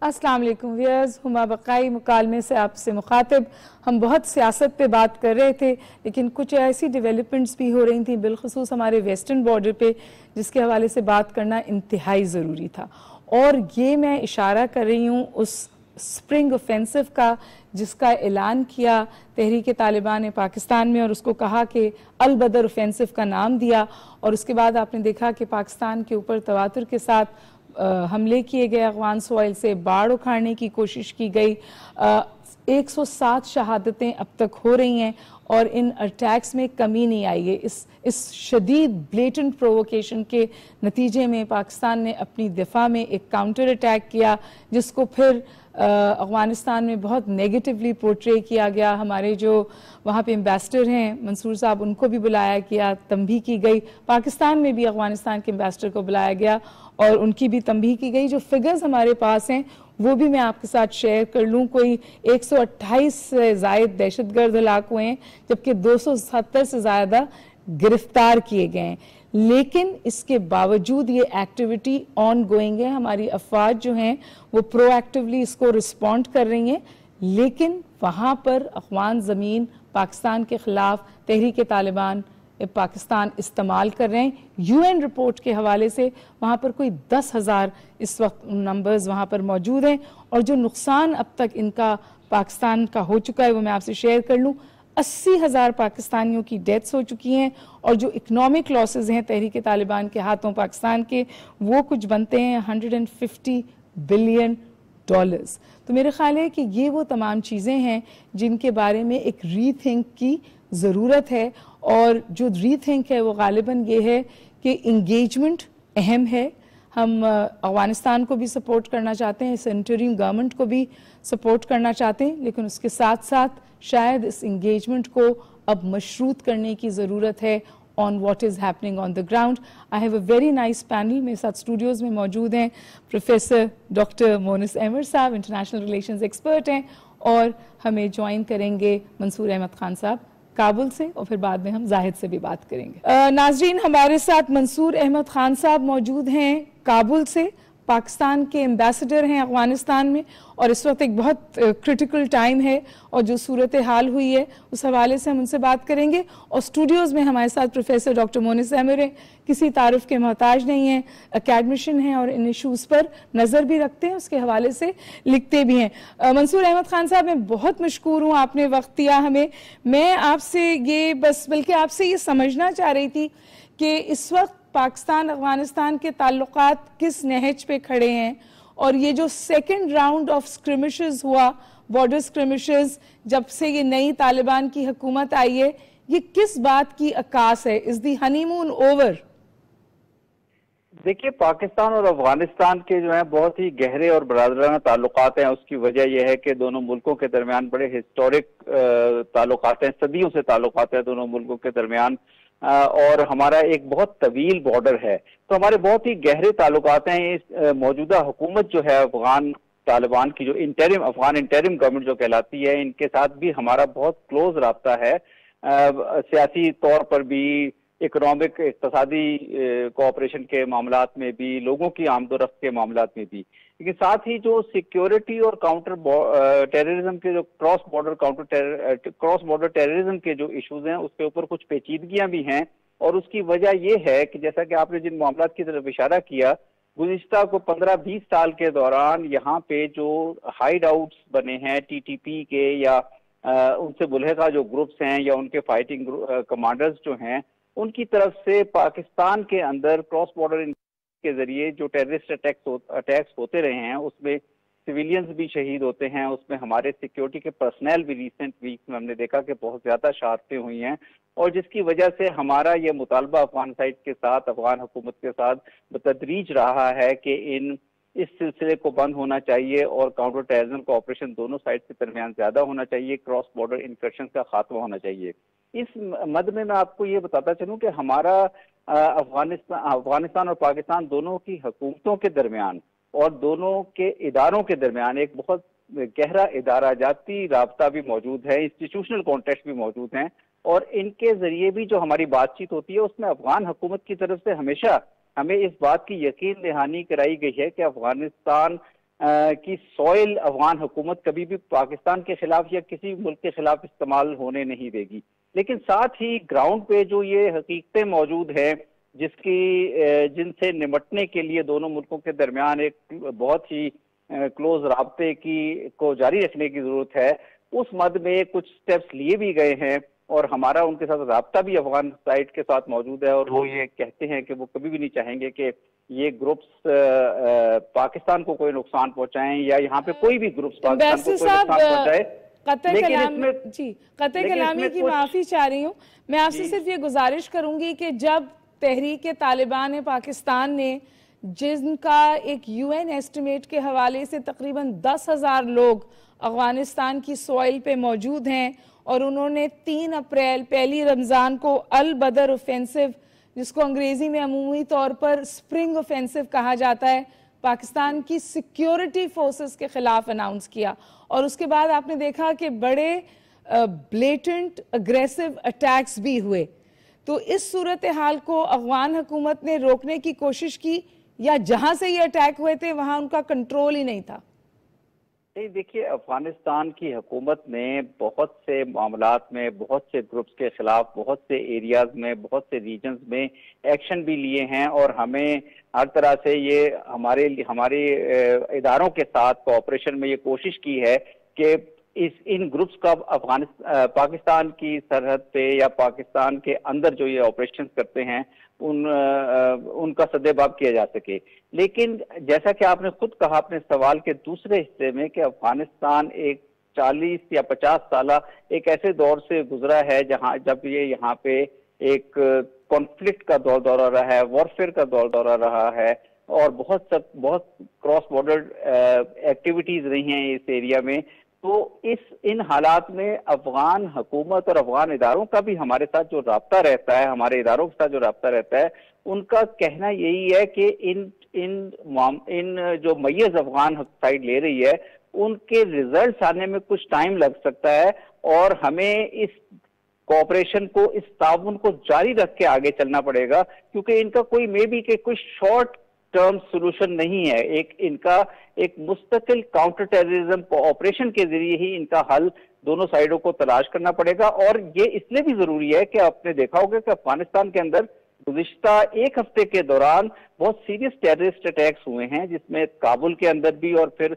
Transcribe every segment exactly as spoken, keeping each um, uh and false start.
अस्सलाम वालेकुम व्यूअर्स, हुमा बकाई मुकालमे से आपसे मुखातिब। हम बहुत सियासत पे बात कर रहे थे, लेकिन कुछ ऐसी डेवलपमेंट्स भी हो रही थी बिलखुसूस हमारे वेस्टर्न बॉर्डर पे, जिसके हवाले से बात करना इंतहाई ज़रूरी था। और ये मैं इशारा कर रही हूँ उस स्प्रिंग ऑफेंसिव का जिसका ऐलान किया तहरीक तालिबान ने पाकिस्तान में, और उसको कहा कि अल बदर ऑफेंसिव का नाम दिया। और उसके बाद आपने देखा कि पाकिस्तान के ऊपर तवातुर के साथ आ, हमले किए गए, अफगान सॉइल से बाढ़ उखाड़ने की कोशिश की गई। एक सौ सात शहादतें अब तक हो रही हैं और इन अटैक्स में कमी नहीं आई है। इस इस शदीद ब्लेटेंट प्रोवोकेशन के नतीजे में पाकिस्तान ने अपनी दिफा में एक काउंटर अटैक किया, जिसको फिर अफगानिस्तान में बहुत नेगेटिवली पोर्ट्रे किया गया। हमारे जो वहाँ पे एम्बेसडर हैं मंसूर साहब, उनको भी बुलाया गया, तंबीह की गई। पाकिस्तान में भी अफगानिस्तान के एम्बेसडर को बुलाया गया और उनकी भी तंबीह की गई। जो फिगर्स हमारे पास हैं वो भी मैं आपके साथ शेयर कर लूँ। कोई एक सौ अट्ठाईस से ज़ायद दहशतगर्द हलाक हुए हैं, जबकि दो सौ सत्तर से ज़्यादा गिरफ्तार किए गए हैं। लेकिन इसके बावजूद ये एक्टिविटी ऑन गोइंग है। हमारी अफवाज जो हैं वो प्रोएक्टिवली इसको रिस्पॉन्ड कर रही हैं, लेकिन वहाँ पर अफगान ज़मीन पाकिस्तान के ख़िलाफ़ तहरीक तालिबान पाकिस्तान इस्तेमाल कर रहे हैं। यूएन रिपोर्ट के हवाले से वहाँ पर कोई दस हज़ार इस वक्त नंबर्स वहाँ पर मौजूद हैं, और जो नुकसान अब तक इनका पाकिस्तान का हो चुका है वो मैं आपसे शेयर कर लूँ। अस्सी हज़ार पाकिस्तानियों की डेथ्स हो चुकी हैं, और जो इकनॉमिक लॉसेस हैं तहरीक तालिबान के हाथों पाकिस्तान के, वो कुछ बनते हैं एक सौ पचास बिलियन डॉलर्स। तो मेरे ख्याल है कि ये वो तमाम चीज़ें हैं जिनके बारे में एक रीथिंक की ज़रूरत है। और जो रीथिंक है वो गालिबन ये है कि इंगेजमेंट अहम है। हम अफगानिस्तान को भी सपोर्ट करना चाहते हैं, इस इंटरिम गवर्नमेंट को भी सपोर्ट करना चाहते हैं, लेकिन उसके साथ साथ शायद इस इंगेजमेंट को अब मशरूत करने की ज़रूरत है on what is happening on the ground. I have a very nice panel. मेरे साथ स्टूडियोज़ में मौजूद हैं प्रोफेसर डॉक्टर मोनिस अहमद साहब, इंटरनेशनल रिलेशंस एक्सपर्ट हैं, और हमें ज्वाइन करेंगे मंसूर अहमद खान साहब काबुल से, और फिर बाद में हम जाहिद से भी बात करेंगे। नाजरीन, हमारे साथ मंसूर अहमद खान साहब मौजूद हैं काबुल से, पाकिस्तान के एम्बेसडर हैं अफगानिस्तान में, और इस वक्त एक बहुत क्रिटिकल टाइम है और जो सूरत हाल हुई है उस हवाले से हम उनसे बात करेंगे। और स्टूडियोज़ में हमारे साथ प्रोफेसर डॉक्टर मोनिस अहमद हैं, किसी तारुफ के मोहताज नहीं हैं, एकेडमिशन हैं और इन इशूज़ पर नज़र भी रखते हैं, उसके हवाले से लिखते भी हैं। मंसूर अहमद खान साहब, मैं बहुत मशकूर हूँ आपने वक्त दिया हमें। मैं आपसे ये बस बल्कि आपसे ये समझना चाह रही थी कि इस वक्त पाकिस्तान अफगानिस्तान के ताल्लुकात किस नहज पे खड़े हैं, और ये जो सेकंड राउंड ऑफ स्क्रिमिशेस हुआ, बॉर्डर स्क्रिमिशेस, जब से ये नई तालिबान की हुकूमत आई है, ये किस बात की अक्कास है? Is the honeymoon over? देखिए, पाकिस्तान और अफगानिस्तान के जो है बहुत ही गहरे और बरादराना ताल्लुकात हैं। उसकी वजह यह है कि दोनों मुल्कों के दरमियान बड़े हिस्टोरिक ताल्लुकात हैं, सदियों से ताल्लुकात हैं दोनों मुल्कों के दरमियान, और हमारा एक बहुत तवील बॉर्डर है, तो हमारे बहुत ही गहरे ताल्लुकात हैं। इस मौजूदा हुकूमत जो है अफगान तालिबान की, जो इंटरिम अफगान इंटरिम गवर्नमेंट जो कहलाती है, इनके साथ भी हमारा बहुत क्लोज रब्ता है, सियासी तौर पर भी, इकोनॉमिक इक्तसादी कोऑपरेशन के मामलात में भी, लोगों की आमदोरफ्त के मामलात में भी। लेकिन साथ ही जो सिक्योरिटी और काउंटर टेररिज्म के जो cross border counter cross border terrorism के जो इश्यूज हैं उसके ऊपर कुछ पेचीदगियां भी हैं। और उसकी वजह यह है कि जैसा कि आपने जिन मामलात की तरफ इशारा किया, गुज़िश्ता को पंद्रह बीस साल के दौरान यहाँ पे जो हाइड आउट्स बने हैं टीटीपी के, या आ, उनसे मुल्हिका जो ग्रुप्स हैं या उनके फाइटिंग कमांडर्स जो हैं, उनकी तरफ से पाकिस्तान के अंदर क्रॉस बॉर्डर के जरिए जो टेररिस्ट अटैक्स हो, अटैक्स होते रहे हैं, उसमें सिविलियंस भी शहीद होते हैं, उसमें हमारे सिक्योरिटी के पर्सनल भी रिसेंट वीक्स में हमने देखा कि बहुत ज़्यादा शहादतें हुई हैं, और जिसकी वजह से हमारा ये मुतालबा अफगान साइड के साथ, अफगान हुकूमत के साथ बतदरीज रहा है कि इन इस सिलसिले को बंद होना चाहिए और काउंटर टेररिज्म का ऑपरेशन दोनों साइड के दरमियान ज़्यादा होना चाहिए, क्रॉस बॉर्डर इंकर्शन का खात्मा होना चाहिए। इस मद में मैं आपको ये बताता चलूं कि हमारा अफगानिस्तान अफगानिस्तान और पाकिस्तान दोनों की हुकूमतों के दरमियान और दोनों के इदारों के दरमियान एक बहुत गहरा इदारा जाती राब्ता भी मौजूद है, इंस्टीट्यूशनल कॉन्टेक्ट भी मौजूद हैं, और इनके जरिए भी जो हमारी बातचीत होती है उसमें अफगान हुकूमत की तरफ से हमेशा हमें इस बात की यकीन दहानी कराई गई है कि अफगानिस्तान کی سوئل افغان حکومت کبھی بھی پاکستان کے خلاف یا کسی ملک کے خلاف استعمال ہونے نہیں دے گی. لیکن ساتھ ہی گراؤنڈ پہ جو یہ حقیقتیں موجود ہیں جس کی جن سے نمٹنے کے لیے دونوں ملکوں کے درمیان ایک بہت ہی کلوز رابطے کی کو جاری رکھنے کی ضرورت ہے، اس مد میں کچھ سٹیپس لیے بھی گئے ہیں اور ہمارا ان کے ساتھ رابطہ بھی افغان سائٹ کے ساتھ موجود ہے، اور وہ یہ کہتے ہیں کہ وہ کبھی بھی نہیں چاہیں گے کہ یہ گروپس پاکستان کو کوئی نقصان پہنچائیں یا یہاں پہ کوئی بھی گروپس پاکستان کو کوئی نقصان پہنچائے. قطع کلامی جی قطع کلامی کی معافی چاہ رہی ہوں. میں آپ سے صرف یہ گزارش کروں گی کہ جب تحریک طالبان پاکستان نے جن کا ایک یو این ایسٹیمیٹ کے حوالے سے تقریباً دس ہزار لوگ افغانستان کی سوائل پہ موجود ہیں اور انہوں نے تین اپریل پہلی رمضان کو البدر اوفینسو جس کو انگریزی میں عمومی طور پر سپرنگ اوفینسو کہا جاتا ہے پاکستان کی سیکیورٹی فورسز کے خلاف اناؤنس کیا، اور اس کے بعد آپ نے دیکھا کہ بڑے بلیٹنٹ اگریسو اٹیکس بھی ہوئے. تو اس صورتحال کو افغان حکومت نے روکنے کی کوشش کی یا جہاں سے یہ اٹیک ہوئے تھے وہاں ان کا کنٹرول ہی نہیں تھا؟ دیکھیے افغانستان کی حکومت نے بہت سے معاملات میں بہت سے گروپس کے خلاف بہت سے ایریاز میں بہت سے ریجنز میں ایکشن بھی لیے ہیں، اور ہمیں ہر طرح سے یہ ہمارے ہمارے اداروں کے ساتھ کوآپریشن میں یہ کوشش کی ہے کہ اس ان گروپس کا افغانستان پاکستان کی سرحد پہ یا پاکستان کے اندر جو یہ آپریشن کرتے ہیں ان ان کا سد باب کیا جا سکے. لیکن جیسا کہ آپ نے خود کہا اپنے سوال کے دوسرے حصے میں کہ افغانستان ایک چالیس یا پچاس سالہ ایک ایسے دور سے گزرا ہے جہاں جب یہ یہاں پہ ایک کانفلکٹ کا دور دورہ رہا ہے، وارفیئر کا دور دورہ رہا ہے، اور بہت سب بہت کراس بارڈر ایکٹیویٹیز رہی ہیں اس ایریا میں. تو اس ان حالات میں افغان حکومت اور افغان اداروں کا بھی ہمارے ساتھ جو رابطہ رہتا ہے ہمارے اداروں کے ساتھ جو رابطہ رہتا ہے ان کا کہنا یہی ہے کہ ان ان ان جو میز افغان سائڈ لے رہی ہے ان کے ریزلٹس آنے میں کچھ ٹائم لگ سکتا ہے، اور ہمیں اس کوآپریشن کو اس تعاون کو جاری رکھ کے آگے چلنا پڑے گا، کیونکہ ان کا کوئی مے بی کہ کوئی شارٹ ٹرم سولوشن نہیں ہے. ایک ان کا ایک مستقل کاؤنٹر ٹیررزم کوآپریشن کے ذریعے ہی ان کا حل دونوں سائڈوں کو تلاش کرنا پڑے گا. اور یہ اس لیے بھی ضروری ہے کہ آپ نے دیکھا ہوگا کہ افغانستان کے اندر گزشتہ ایک ہفتے کے دوران بہت سیریس ٹیررسٹ اٹیکس ہوئے ہیں، جس میں کابل کے اندر بھی اور پھر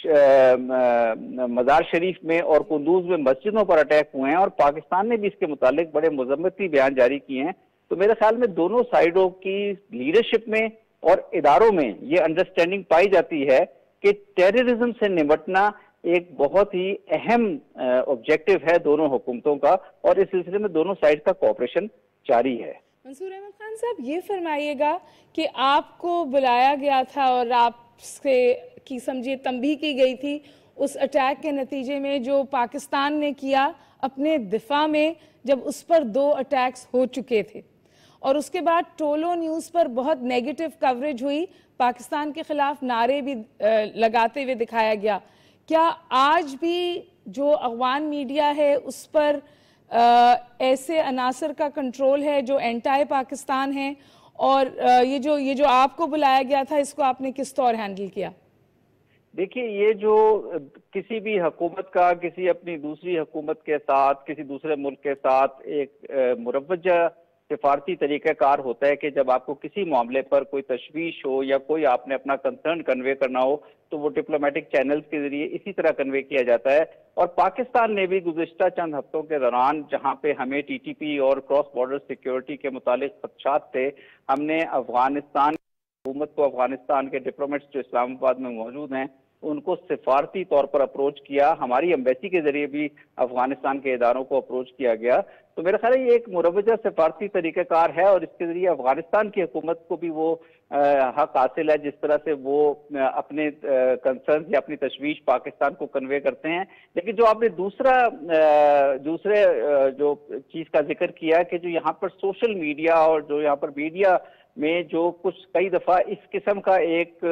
مزار شریف میں اور قندوز میں مسجدوں پر اٹیک ہوئے ہیں، اور پاکستان نے بھی اس کے متعلق بڑے مذمتی بیان جاری کیے ہیں. تو میرے خیال میں دونوں سائڈوں کی لیڈرشپ میں اور اداروں میں یہ انڈرسٹینڈنگ پائی جاتی ہے کہ ٹیررزم سے نمٹنا ایک بہت ہی اہم آبجیکٹو ہے دونوں حکومتوں کا، اور اس سلسلے میں دونوں سائڈ کا کوآپریشن جاری ہے. منصور احمد خان صاحب یہ فرمائیے گا کہ آپ کو بلایا گیا تھا اور آپ سے کی سمجھے تنبیہ کی گئی تھی اس اٹیک کے نتیجے میں جو پاکستان نے کیا اپنے دفاع میں، جب اس پر دو اٹیکس ہو چکے تھے، اور اس کے بعد ٹولو نیوز پر بہت نیگیٹو کوریج ہوئی، پاکستان کے خلاف نعرے بھی لگاتے ہوئے دکھایا گیا. کیا آج بھی جو افغان میڈیا ہے اس پر ایسے عناصر کا کنٹرول ہے جو اینٹائی پاکستان ہیں، اور یہ جو یہ جو آپ کو بلایا گیا تھا اس کو آپ نے کس طور ہینڈل کیا؟ دیکھیے، یہ جو کسی بھی حکومت کا کسی اپنی دوسری حکومت کے ساتھ کسی دوسرے ملک کے ساتھ ایک مروجہ سفارتی طریقہ کار ہوتا ہے کہ جب آپ کو کسی معاملے پر کوئی تشویش ہو یا کوئی آپ نے اپنا کنسرن کنوے کرنا ہو تو وہ ڈپلومیٹک چینلز کے ذریعے اسی طرح کنوے کیا جاتا ہے. اور پاکستان نے بھی گزشتہ چند ہفتوں کے دوران جہاں پہ ہمیں ٹی ٹی پی اور کراس بارڈر سیکیورٹی کے متعلق خدشات تھے، ہم نے افغانستان حکومت کو، افغانستان کے ڈپلومیٹس جو اسلام آباد میں موجود ہیں ان کو سفارتی طور پر اپروچ کیا. ہماری ایمبیسی کے ذریعے بھی افغانستان کے اداروں کو اپروچ کیا گیا. تو میرا خیال ہے یہ ایک مروجہ سفارتی طریقہ کار ہے، اور اس کے ذریعے افغانستان کی حکومت کو بھی وہ حق حاصل ہے جس طرح سے وہ اپنے کنسرنز یا اپنی تشویش پاکستان کو کنوے کرتے ہیں. لیکن جو آپ نے دوسرا دوسرے جو چیز کا ذکر کیا کہ جو یہاں پر سوشل میڈیا اور جو یہاں پر میڈیا میں جو کچھ کئی دفعہ اس قسم کا ایک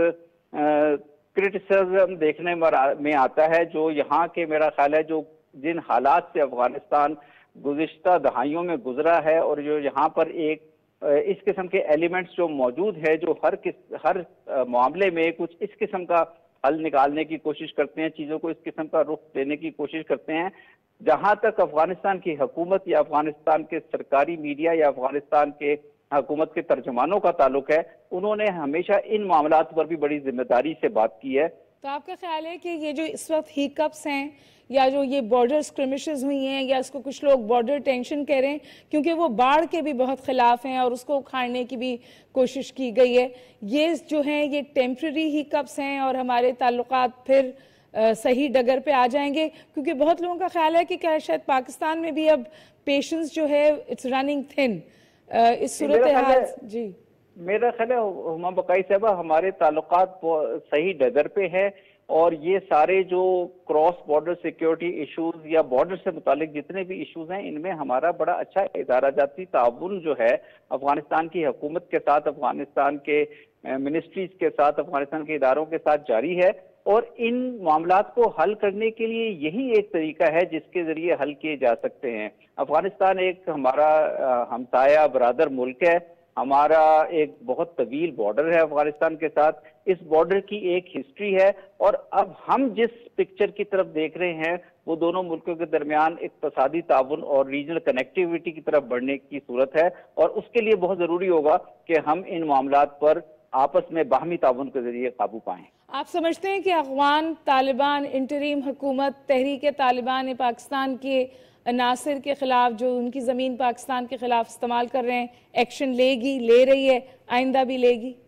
کرٹیسزم دیکھنے میں آتا ہے، جو یہاں کے میرا خیال ہے جو جن حالات سے افغانستان گزشتہ دہائیوں میں گزرا ہے، اور جو یہاں پر ایک اس قسم کے ایلیمنٹس جو موجود ہے جو ہر کس ہر معاملے میں کچھ اس قسم کا حل نکالنے کی کوشش کرتے ہیں, چیزوں کو اس قسم کا رخ دینے کی کوشش کرتے ہیں. جہاں تک افغانستان کی حکومت یا افغانستان کے سرکاری میڈیا یا افغانستان کے حکومت کے ترجمانوں کا تعلق ہے, انہوں نے ہمیشہ ان معاملات پر بھی بڑی ذمہ داری سے بات کی ہے. تو آپ کا خیال ہے کہ یہ جو اس وقت ہیکپس ہیں یا جو یہ بارڈر سکرمشز ہوئی ہیں, یا اس کو کچھ لوگ بارڈر ٹینشن کہہ رہے ہیں, کیونکہ وہ باڑھ کے بھی بہت خلاف ہیں اور اس کو اکھاڑنے کی بھی کوشش کی گئی ہے, یہ جو ہیں یہ ٹیمپرری ہیکپس ہیں اور ہمارے تعلقات پھر صحیح ڈگر پہ آ جائیں گے؟ کیونکہ بہت لوگوں کا خیال ہے کہ کیا شاید پاکستان میں بھی اب پیشنس جو ہے اٹس رننگ تھن اس صورتحال. جی میرا خیال ہے ہما بقائی صاحبہ, ہمارے تعلقات صحیح ڈگر پہ ہے, اور یہ سارے جو کراس بارڈر سیکیورٹی ایشوز یا بارڈر سے متعلق جتنے بھی ایشوز ہیں, ان میں ہمارا بڑا اچھا ادارہ جاتی تعاون جو ہے افغانستان کی حکومت کے ساتھ, افغانستان کے منسٹریز کے ساتھ, افغانستان کے اداروں کے ساتھ جاری ہے. اور ان معاملات کو حل کرنے کے لیے یہی ایک طریقہ ہے جس کے ذریعے حل کیے جا سکتے ہیں. افغانستان ایک ہمارا ہمسایہ برادر ملک ہے, ہمارا ایک بہت طویل بارڈر ہے افغانستان کے ساتھ, اس بارڈر کی ایک ہسٹری ہے, اور اب ہم جس پکچر کی طرف دیکھ رہے ہیں وہ دونوں ملکوں کے درمیان اقتصادی تعاون اور ریجنل کنیکٹیوٹی کی طرف بڑھنے کی صورت ہے, اور اس کے لیے بہت ضروری ہوگا کہ ہم ان معاملات پر آپس میں باہمی تعاون کے ذریعے قابو پائیں. آپ سمجھتے ہیں کہ افغان طالبان انٹریم حکومت تحریک طالبان پاکستان کے عناصر کے خلاف جو ان کی زمین پاکستان کے خلاف استعمال کر رہے ہیں ایکشن لے گی, لے رہی ہے, آئندہ بھی لے گی؟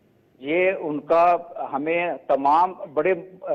یہ ان کا ہمیں تمام بڑے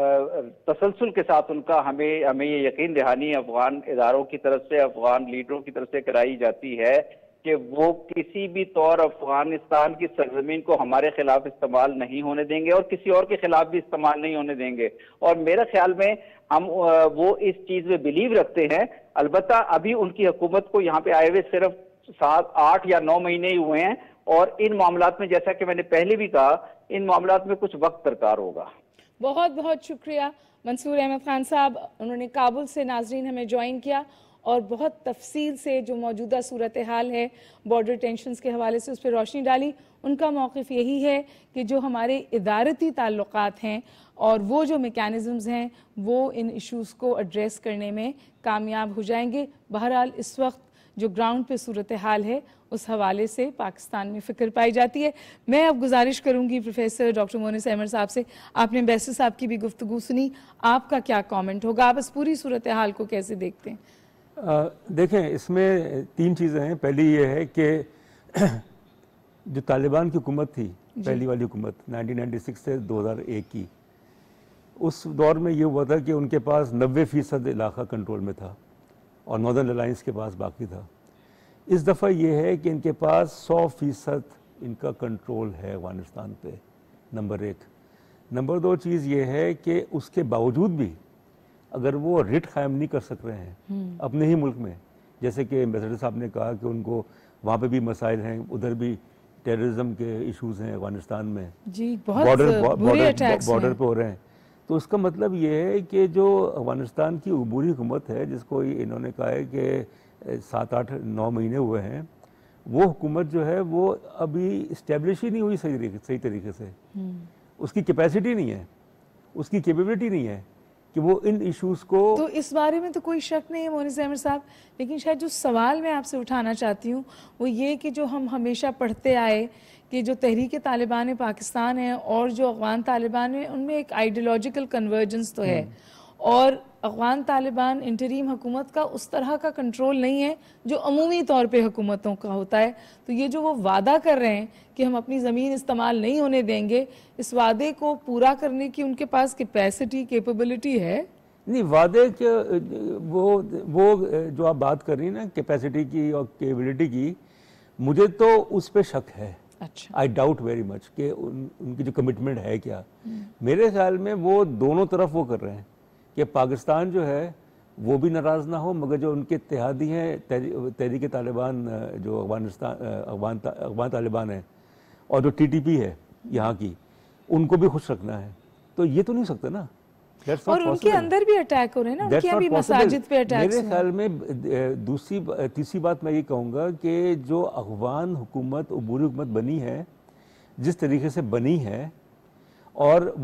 تسلسل کے ساتھ ان کا ہمیں ہمیں یہ یقین دہانی افغان اداروں کی طرف سے, افغان لیڈروں کی طرف سے کرائی جاتی ہے کہ وہ کسی بھی طور افغانستان کی سرزمین کو ہمارے خلاف استعمال نہیں ہونے دیں گے اور کسی اور کے خلاف بھی استعمال نہیں ہونے دیں گے. اور میرے خیال میں ہم وہ اس چیز میں بلیو رکھتے ہیں. البتہ ابھی ان کی حکومت کو یہاں پہ آئے ہوئے صرف سات آٹھ یا نو مہینے ہی ہوئے ہیں, اور ان معاملات میں جیسا کہ میں نے پہلے بھی کہا ان معاملات میں کچھ وقت درکار ہوگا. بہت بہت شکریہ منصور احمد خان صاحب, انہوں نے کابل سے ناظرین ہمیں جوائن کیا اور بہت تفصیل سے جو موجودہ صورتحال ہے بارڈر ٹینشنز کے حوالے سے اس پہ روشنی ڈالی. ان کا موقف یہی ہے کہ جو ہمارے ادارتی تعلقات ہیں اور وہ جو میکینزمز ہیں وہ ان ایشوز کو ایڈریس کرنے میں کامیاب ہو جائیں گے. بہرحال اس وقت جو گراؤنڈ پہ صورتحال ہے اس حوالے سے پاکستان میں فکر پائی جاتی ہے. میں اب گزارش کروں گی پروفیسر ڈاکٹر مونس احمد صاحب سے, آپ نے امبیسڈر صاحب کی بھی گفتگو سنی, آپ کا کیا کامنٹ ہوگا, آپ اس پوری صورتحال کو کیسے دیکھتے ہیں؟ دیکھیں اس میں تین چیزیں ہیں. پہلی یہ ہے کہ جو طالبان کی حکومت تھی, پہلی والی حکومت نائنٹین نائنٹی سکس سے دو ہزار ایک کی, اس دور میں یہ ہوا تھا کہ ان کے پاس نوے فیصد علاقہ کنٹرول میں تھا اور ناردرن الائنس کے پاس باقی تھا. اس دفعہ یہ ہے کہ ان کے پاس سو فیصد ان کا کنٹرول ہے افغانستان پہ, نمبر ایک. نمبر دو چیز یہ ہے کہ اس کے باوجود بھی اگر وہ رٹ قائم نہیں کر سک رہے ہیں اپنے ہی ملک میں, جیسے کہ امبیسڈر صاحب نے کہا کہ ان کو وہاں پہ بھی مسائل ہیں, ادھر بھی ٹیررزم کے ایشوز ہیں افغانستان میں, جی بہت بارڈر پہ ہو رہے ہیں, تو اس کا مطلب یہ ہے کہ جو افغانستان کی عبوری حکومت ہے جس کو انہوں نے کہا ہے کہ سات آٹھ نو مہینے ہوئے ہیں, وہ حکومت جو ہے وہ ابھی اسٹیبلش ہی نہیں ہوئی صحیح طریقے صحیح طریقے سے. اس کی کیپیسٹی نہیں ہے, اس کی کیپیبلٹی نہیں ہے کہ وہ ان ایشوز کو. تو اس بارے میں تو کوئی شک نہیں ہے مونس احمد صاحب, لیکن شاید جو سوال میں آپ سے اٹھانا چاہتی ہوں وہ یہ کہ جو ہم ہمیشہ پڑھتے آئے کہ جو تحریک طالبان پاکستان ہے اور جو افغان طالبان ہیں ان میں ایک آئیڈیولوجیکل کنورجنس تو ہے, اور افغان طالبان انٹریم حکومت کا اس طرح کا کنٹرول نہیں ہے جو عمومی طور پہ حکومتوں کا ہوتا ہے. تو یہ جو وہ وعدہ کر رہے ہیں کہ ہم اپنی زمین استعمال نہیں ہونے دیں گے, اس وعدے کو پورا کرنے کی ان کے پاس کیپیسٹی کیپیبلٹی ہے؟ نہیں, وعدے کے وہ وہ جو آپ بات کر رہی ہیں نا کیپیسٹی کی اور کیپیبلٹی کی, مجھے تو اس پہ شک ہے. اچھا, آئی ڈاؤٹ ویری مچ کہ ان, ان کی جو کمٹمنٹ ہے کیا. میرے خیال میں وہ دونوں طرف وہ کر رہے ہیں کہ پاکستان جو ہے وہ بھی ناراض نہ ہو, مگر جو ان کے اتحادی ہیں تحریک طالبان جو افغانستان افغان افغان طالبان ہیں اور جو ٹی ٹی پی ہے یہاں کی, ان کو بھی خوش رکھنا ہے. تو یہ تو نہیں سکتا نا. اور ان کے اندر بھی اٹیک ہو رہے ہیں نا, ان کی ابھی مساجد پہ اٹیک. میرے خیال میں دوسری تیسری بات میں یہ کہوں گا کہ جو افغان حکومت عبوری حکومت بنی ہے جس طریقے سے بنی ہے, اور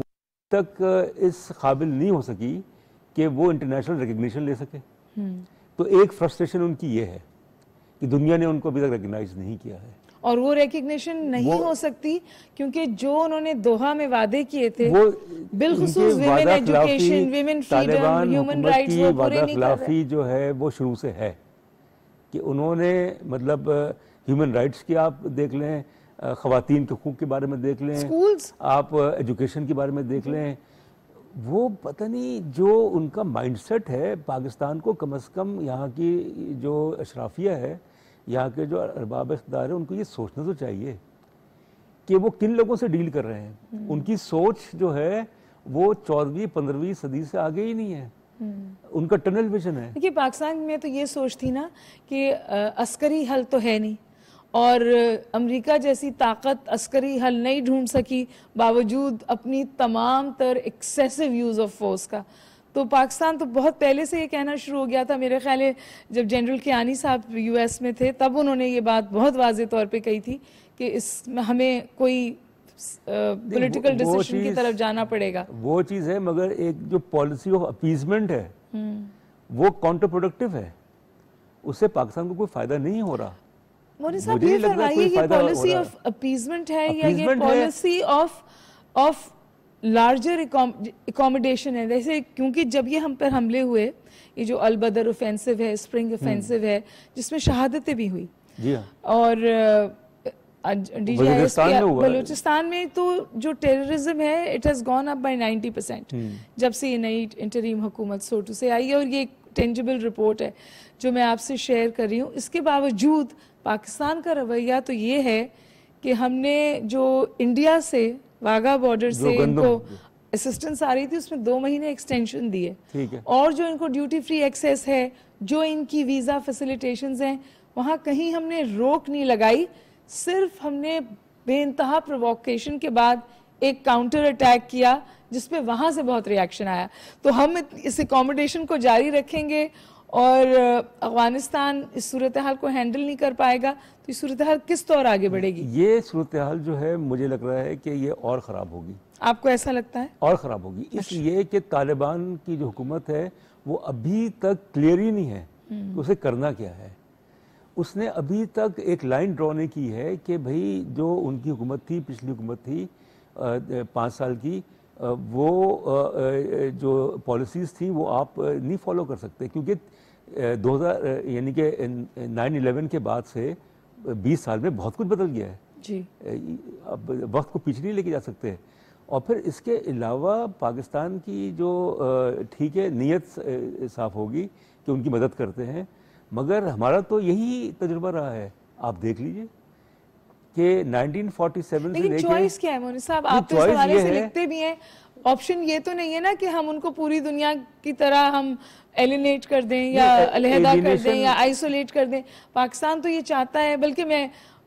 تک اس قابل نہیں ہو سکی کہ وہ انٹرنیشنل ریکگنیشن لے سکے. تو ایک فرسٹریشن ان کی یہ ہے کہ دنیا نے ان کو ابھی تک ریکگنائز نہیں کیا ہے, اور وہ ریکگنیشن نہیں ہو سکتی کیونکہ جو انہوں نے دوحہ میں وعدے کیے تھے بالخصوص women education, women freedom, human rights, وہ پورے نہیں کر رہے. جو ہے وہ شروع سے ہے کہ انہوں نے مطلب ہیومن رائٹس کی آپ دیکھ لیں, خواتین کے حقوق کے بارے میں دیکھ لیں, آپ ایجوکیشن کے بارے میں دیکھ لیں, وہ پتہ نہیں جو ان کا مائنڈ سیٹ ہے پاکستان کو کم از کم یہاں کی جو اشرافیہ ہے, یہاں کے جو ارباب اقتدار ہیں, ان کو یہ سوچنا تو چاہیے کہ وہ کن لوگوں سے ڈیل کر رہے ہیں. ان کی سوچ جو ہے وہ چودہویں پندرہویں صدی سے آگے ہی نہیں ہے, ان کا ٹنل ویژن ہے. دیکھیے پاکستان میں تو یہ سوچ تھی نا کہ عسکری حل تو ہے نہیں, اور امریکہ جیسی طاقت عسکری حل نہیں ڈھونڈ سکی باوجود اپنی تمام تر ایکسیسو یوز آف فورس کا. تو پاکستان تو بہت پہلے سے یہ کہنا شروع ہو گیا تھا. میرے خیال ہے جب جنرل کیانی صاحب یو ایس میں تھے تب انہوں نے یہ بات بہت واضح طور پہ کہی تھی کہ اس میں ہمیں کوئی پولیٹیکل ڈیسیشن کی طرف جانا پڑے گا. وہ چیز ہے, مگر ایک جو پالیسی آف اپیزمنٹ ہے وہ کاؤنٹر پروڈکٹیو ہے, اس سے پاکستان کو کوئی فائدہ نہیں ہو رہا. مولوی صاحب یہ فرمائیے یہ پالیسی آف اپیزمنٹ ہے یا یہ policy of of larger accommodation ہے؟ جیسے کیونکہ جب یہ ہم پر حملے ہوئے, یہ جو البدر اوفینسو ہے, اسپرنگ اوفینسو ہے, جس میں شہادتیں بھی ہوئی, جی ہاں, اور D G I S Balochistan میں تو جو ٹیررزم ہے it has gone up by ninety percent جب سے یہ نئی انٹریم حکومت سو ٹو سے آئی ہے, اور یہ ایک ٹینجبل رپورٹ ہے جو میں آپ سے شیئر کر رہی ہوں. اس کے باوجود پاکستان کا رویہ تو یہ ہے کہ ہم نے جو انڈیا سے واگا بارڈر سے ان کو اسسٹنس آ رہی تھی اس میں دو مہینے ایکسٹینشن دی ہے, اور جو ان کو ڈیوٹی فری ایکسیس ہے, جو ان کی ویزا فیسیلیٹیشنز ہیں, وہاں کہیں ہم نے روک نہیں لگائی. صرف ہم نے بے انتہا پرووکیشن کے بعد ایک کاؤنٹر اٹیک کیا جس پہ وہاں سے بہت ریاکشن آیا. تو ہم اس اکوموڈیشن کو جاری رکھیں گے اور افغانستان اس صورتحال کو ہینڈل نہیں کر پائے گا تو یہ صورتحال کس طور آگے بڑھے گی؟ یہ صورتحال جو ہے مجھے لگ رہا ہے کہ یہ اور خراب ہوگی. آپ کو ایسا لگتا ہے؟ اور خراب ہوگی, اس لیے کہ طالبان کی جو حکومت ہے وہ ابھی تک کلیئر ہی نہیں ہے کہ اسے کرنا کیا ہے. اس نے ابھی تک ایک لائن ڈرا نہیں کی ہے کہ بھئی جو ان کی حکومت تھی, پچھلی حکومت تھی پانچ سال کی, وہ جو پالیسیز تھیں وہ آپ نہیں فالو کر سکتے, کیونکہ دو ہزار یعنی کہ نائن الیون کے بعد سے بیس سال میں بہت کچھ بدل گیا ہے. جی, اب وقت کو پیچھے نہیں لے کے جا سکتے. اور پھر اس کے علاوہ پاکستان کی جو ٹھیک ہے نیت صاف ہوگی کہ ان کی مدد کرتے ہیں, مگر ہمارا تو یہی تجربہ رہا ہے. آپ دیکھ لیجئے کہ نائنٹین فورٹی سیون سے لے کے لیکن چوائس کیا ہے مونی صاحب؟ آپ تو اس حوالے سے لکھتے بھی ہیں, آپشن یہ تو نہیں ہے نا کہ ہم ان کو پوری دنیا کی طرح ہم ایلینیٹ کر دیں یا علیحدہ کر دیں یا آئسولیٹ کر دیں. پاکستان تو یہ چاہتا ہے, بلکہ میں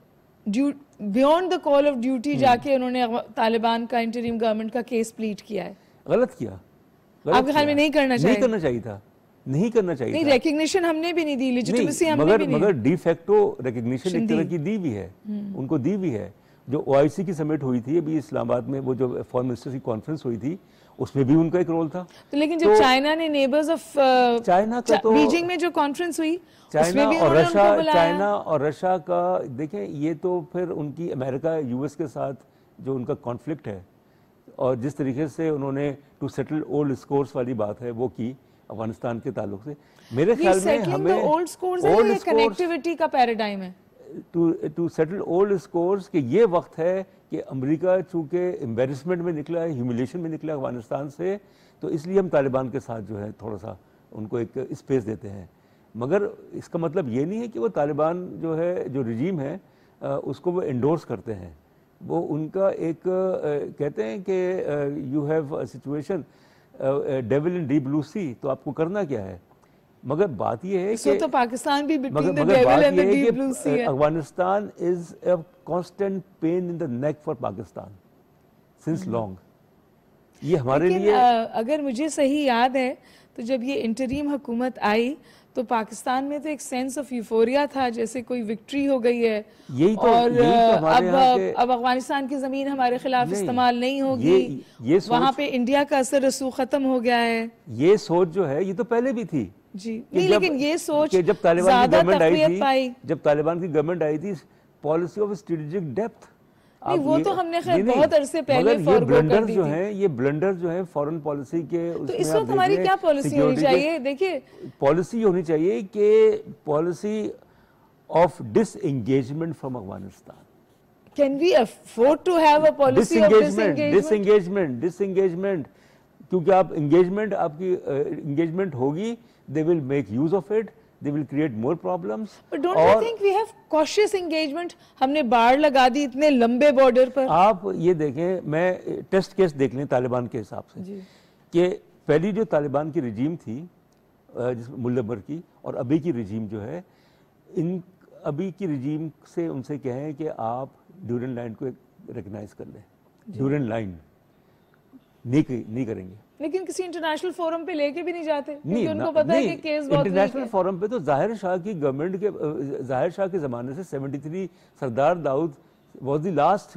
beyond the call of duty جا کے انہوں نے طالبان کا انٹریم گورنمنٹ کا کیس پلیٹ کیا ہے. غلط کیا, آپ کے خیال میں نہیں کرنا چاہیے؟ نہیں کرنا چاہیے تھا, نہیں کرنا چاہیے. نہیں, ریکگنیشن ہم نے بھی نہیں دی, لیجیٹیمیسی ہم نے بھی نہیں. مگر ڈی فیکٹو ریکگنیشن ایک طرح کی دی بھی ہے, ان کو دی بھی ہے. جو او آئی سی کی سمٹ ہوئی تھی ابھی اسلام آباد میں, وہ جو فارن منسٹرز کی کانفرنس ہوئی تھی, اس میں بھی ان کا ایک رول تھا. تو لیکن جب چائنا نے نیبرز آف بیجنگ میں جو کانفرنس ہوئی, چائنا اور رشیا چائنا اور رشیا کا دیکھیں, یہ تو پھر ان کی امریکہ یو ایس کے ساتھ جو ان کا کانفلکٹ ہے, اور جس طریقے سے انہوں نے ٹو سیٹل اولڈ اسکورس والی بات ہے وہ کی افغانستان کے تعلق سے, میرے خیال میں ہمیں اولڈ اسکورس ہے, کنیکٹیوٹی کا پیراڈائم ہے ٹو سیٹل اولڈ اسکورس, کہ یہ وقت ہے کہ امریکہ چونکہ امبیرسمنٹ میں نکلا ہے, ہیوملیشن میں نکلا ہے افغانستان سے, تو اس لیے ہم طالبان کے ساتھ جو ہے تھوڑا سا ان کو ایک اسپیس دیتے ہیں. مگر اس کا مطلب یہ نہیں ہے کہ وہ طالبان جو ہے جو رجیم ہے اس کو وہ انڈورس کرتے ہیں. وہ ان کا ایک کہتے ہیں کہ you have situation devil in deep blue sea, تو آپ کو کرنا کیا ہے. مگر بات یہ ہے کہ تو پاکستان بھی مگر بات یہ ہے کہ Afghanistan is a constant pain in the neck for Pakistan since long. یہ ہمارے لیے, اگر مجھے صحیح یاد ہے تو جب یہ انٹریم حکومت آئی تو پاکستان میں تو ایک سینس آف یوفوریا تھا جیسے کوئی وکٹری ہو گئی ہے یہی تو اور اب اب اب افغانستان کی زمین ہمارے خلاف استعمال نہیں ہوگی, وہاں پہ انڈیا کا اثر رسوخ ختم ہو گیا ہے. یہ سوچ جو ہے یہ تو پہلے بھی تھی جی نہیں, لیکن یہ سوچ جب طالبان کی گورنمنٹ آئی تھی جب طالبان کی گورنمنٹ آئی تھی پالیسی آف اسٹریٹجک ڈیپتھ, نہیں وہ تو ہم نے خیر بہت عرصے پہلے فارغ کر دی جو ہیں یہ بلنڈر جو ہیں فورن پالیسی کے, تو اس وقت ہماری کیا پالیسی ہونی چاہیے؟ دیکھیے پالیسی ہونی چاہیے کہ policy of disengagement from Afghanistan. Can we afford to have a policy of disengagement? disengagement disengagement کیونکہ آپ انگیجمنٹ آپ کی انگیجمنٹ ہوگی, they will make use of it, they will create more problems. But don't you think we have cautious engagement? ہم نے باڑ لگا دی اتنے لمبے بارڈر پر. آپ یہ دیکھیں, میں ٹیسٹ کیس دیکھ لیں طالبان کے حساب سے کہ پہلی جو طالبان کی رجیم تھی جس ملبر کی اور ابھی کی رجیم جو ہے, ان ابھی کی رجیم سے ان سے کہیں کہ آپ ڈیورنڈ لائن کو ریکگنائز کر لیں. ڈیورنڈ لائن نہیں کریں گے, لیکن کسی انٹرنیشنل فورم پہ لے کے بھی نہیں جاتے کیونکہ ان کو پتا ہے کہ کیس بہت انٹرنیشنل فورم پہ تو ظاہر شاہ کی گورنمنٹ کے ظاہر شاہ کے زمانے سے seventy three Sardar Daud was the last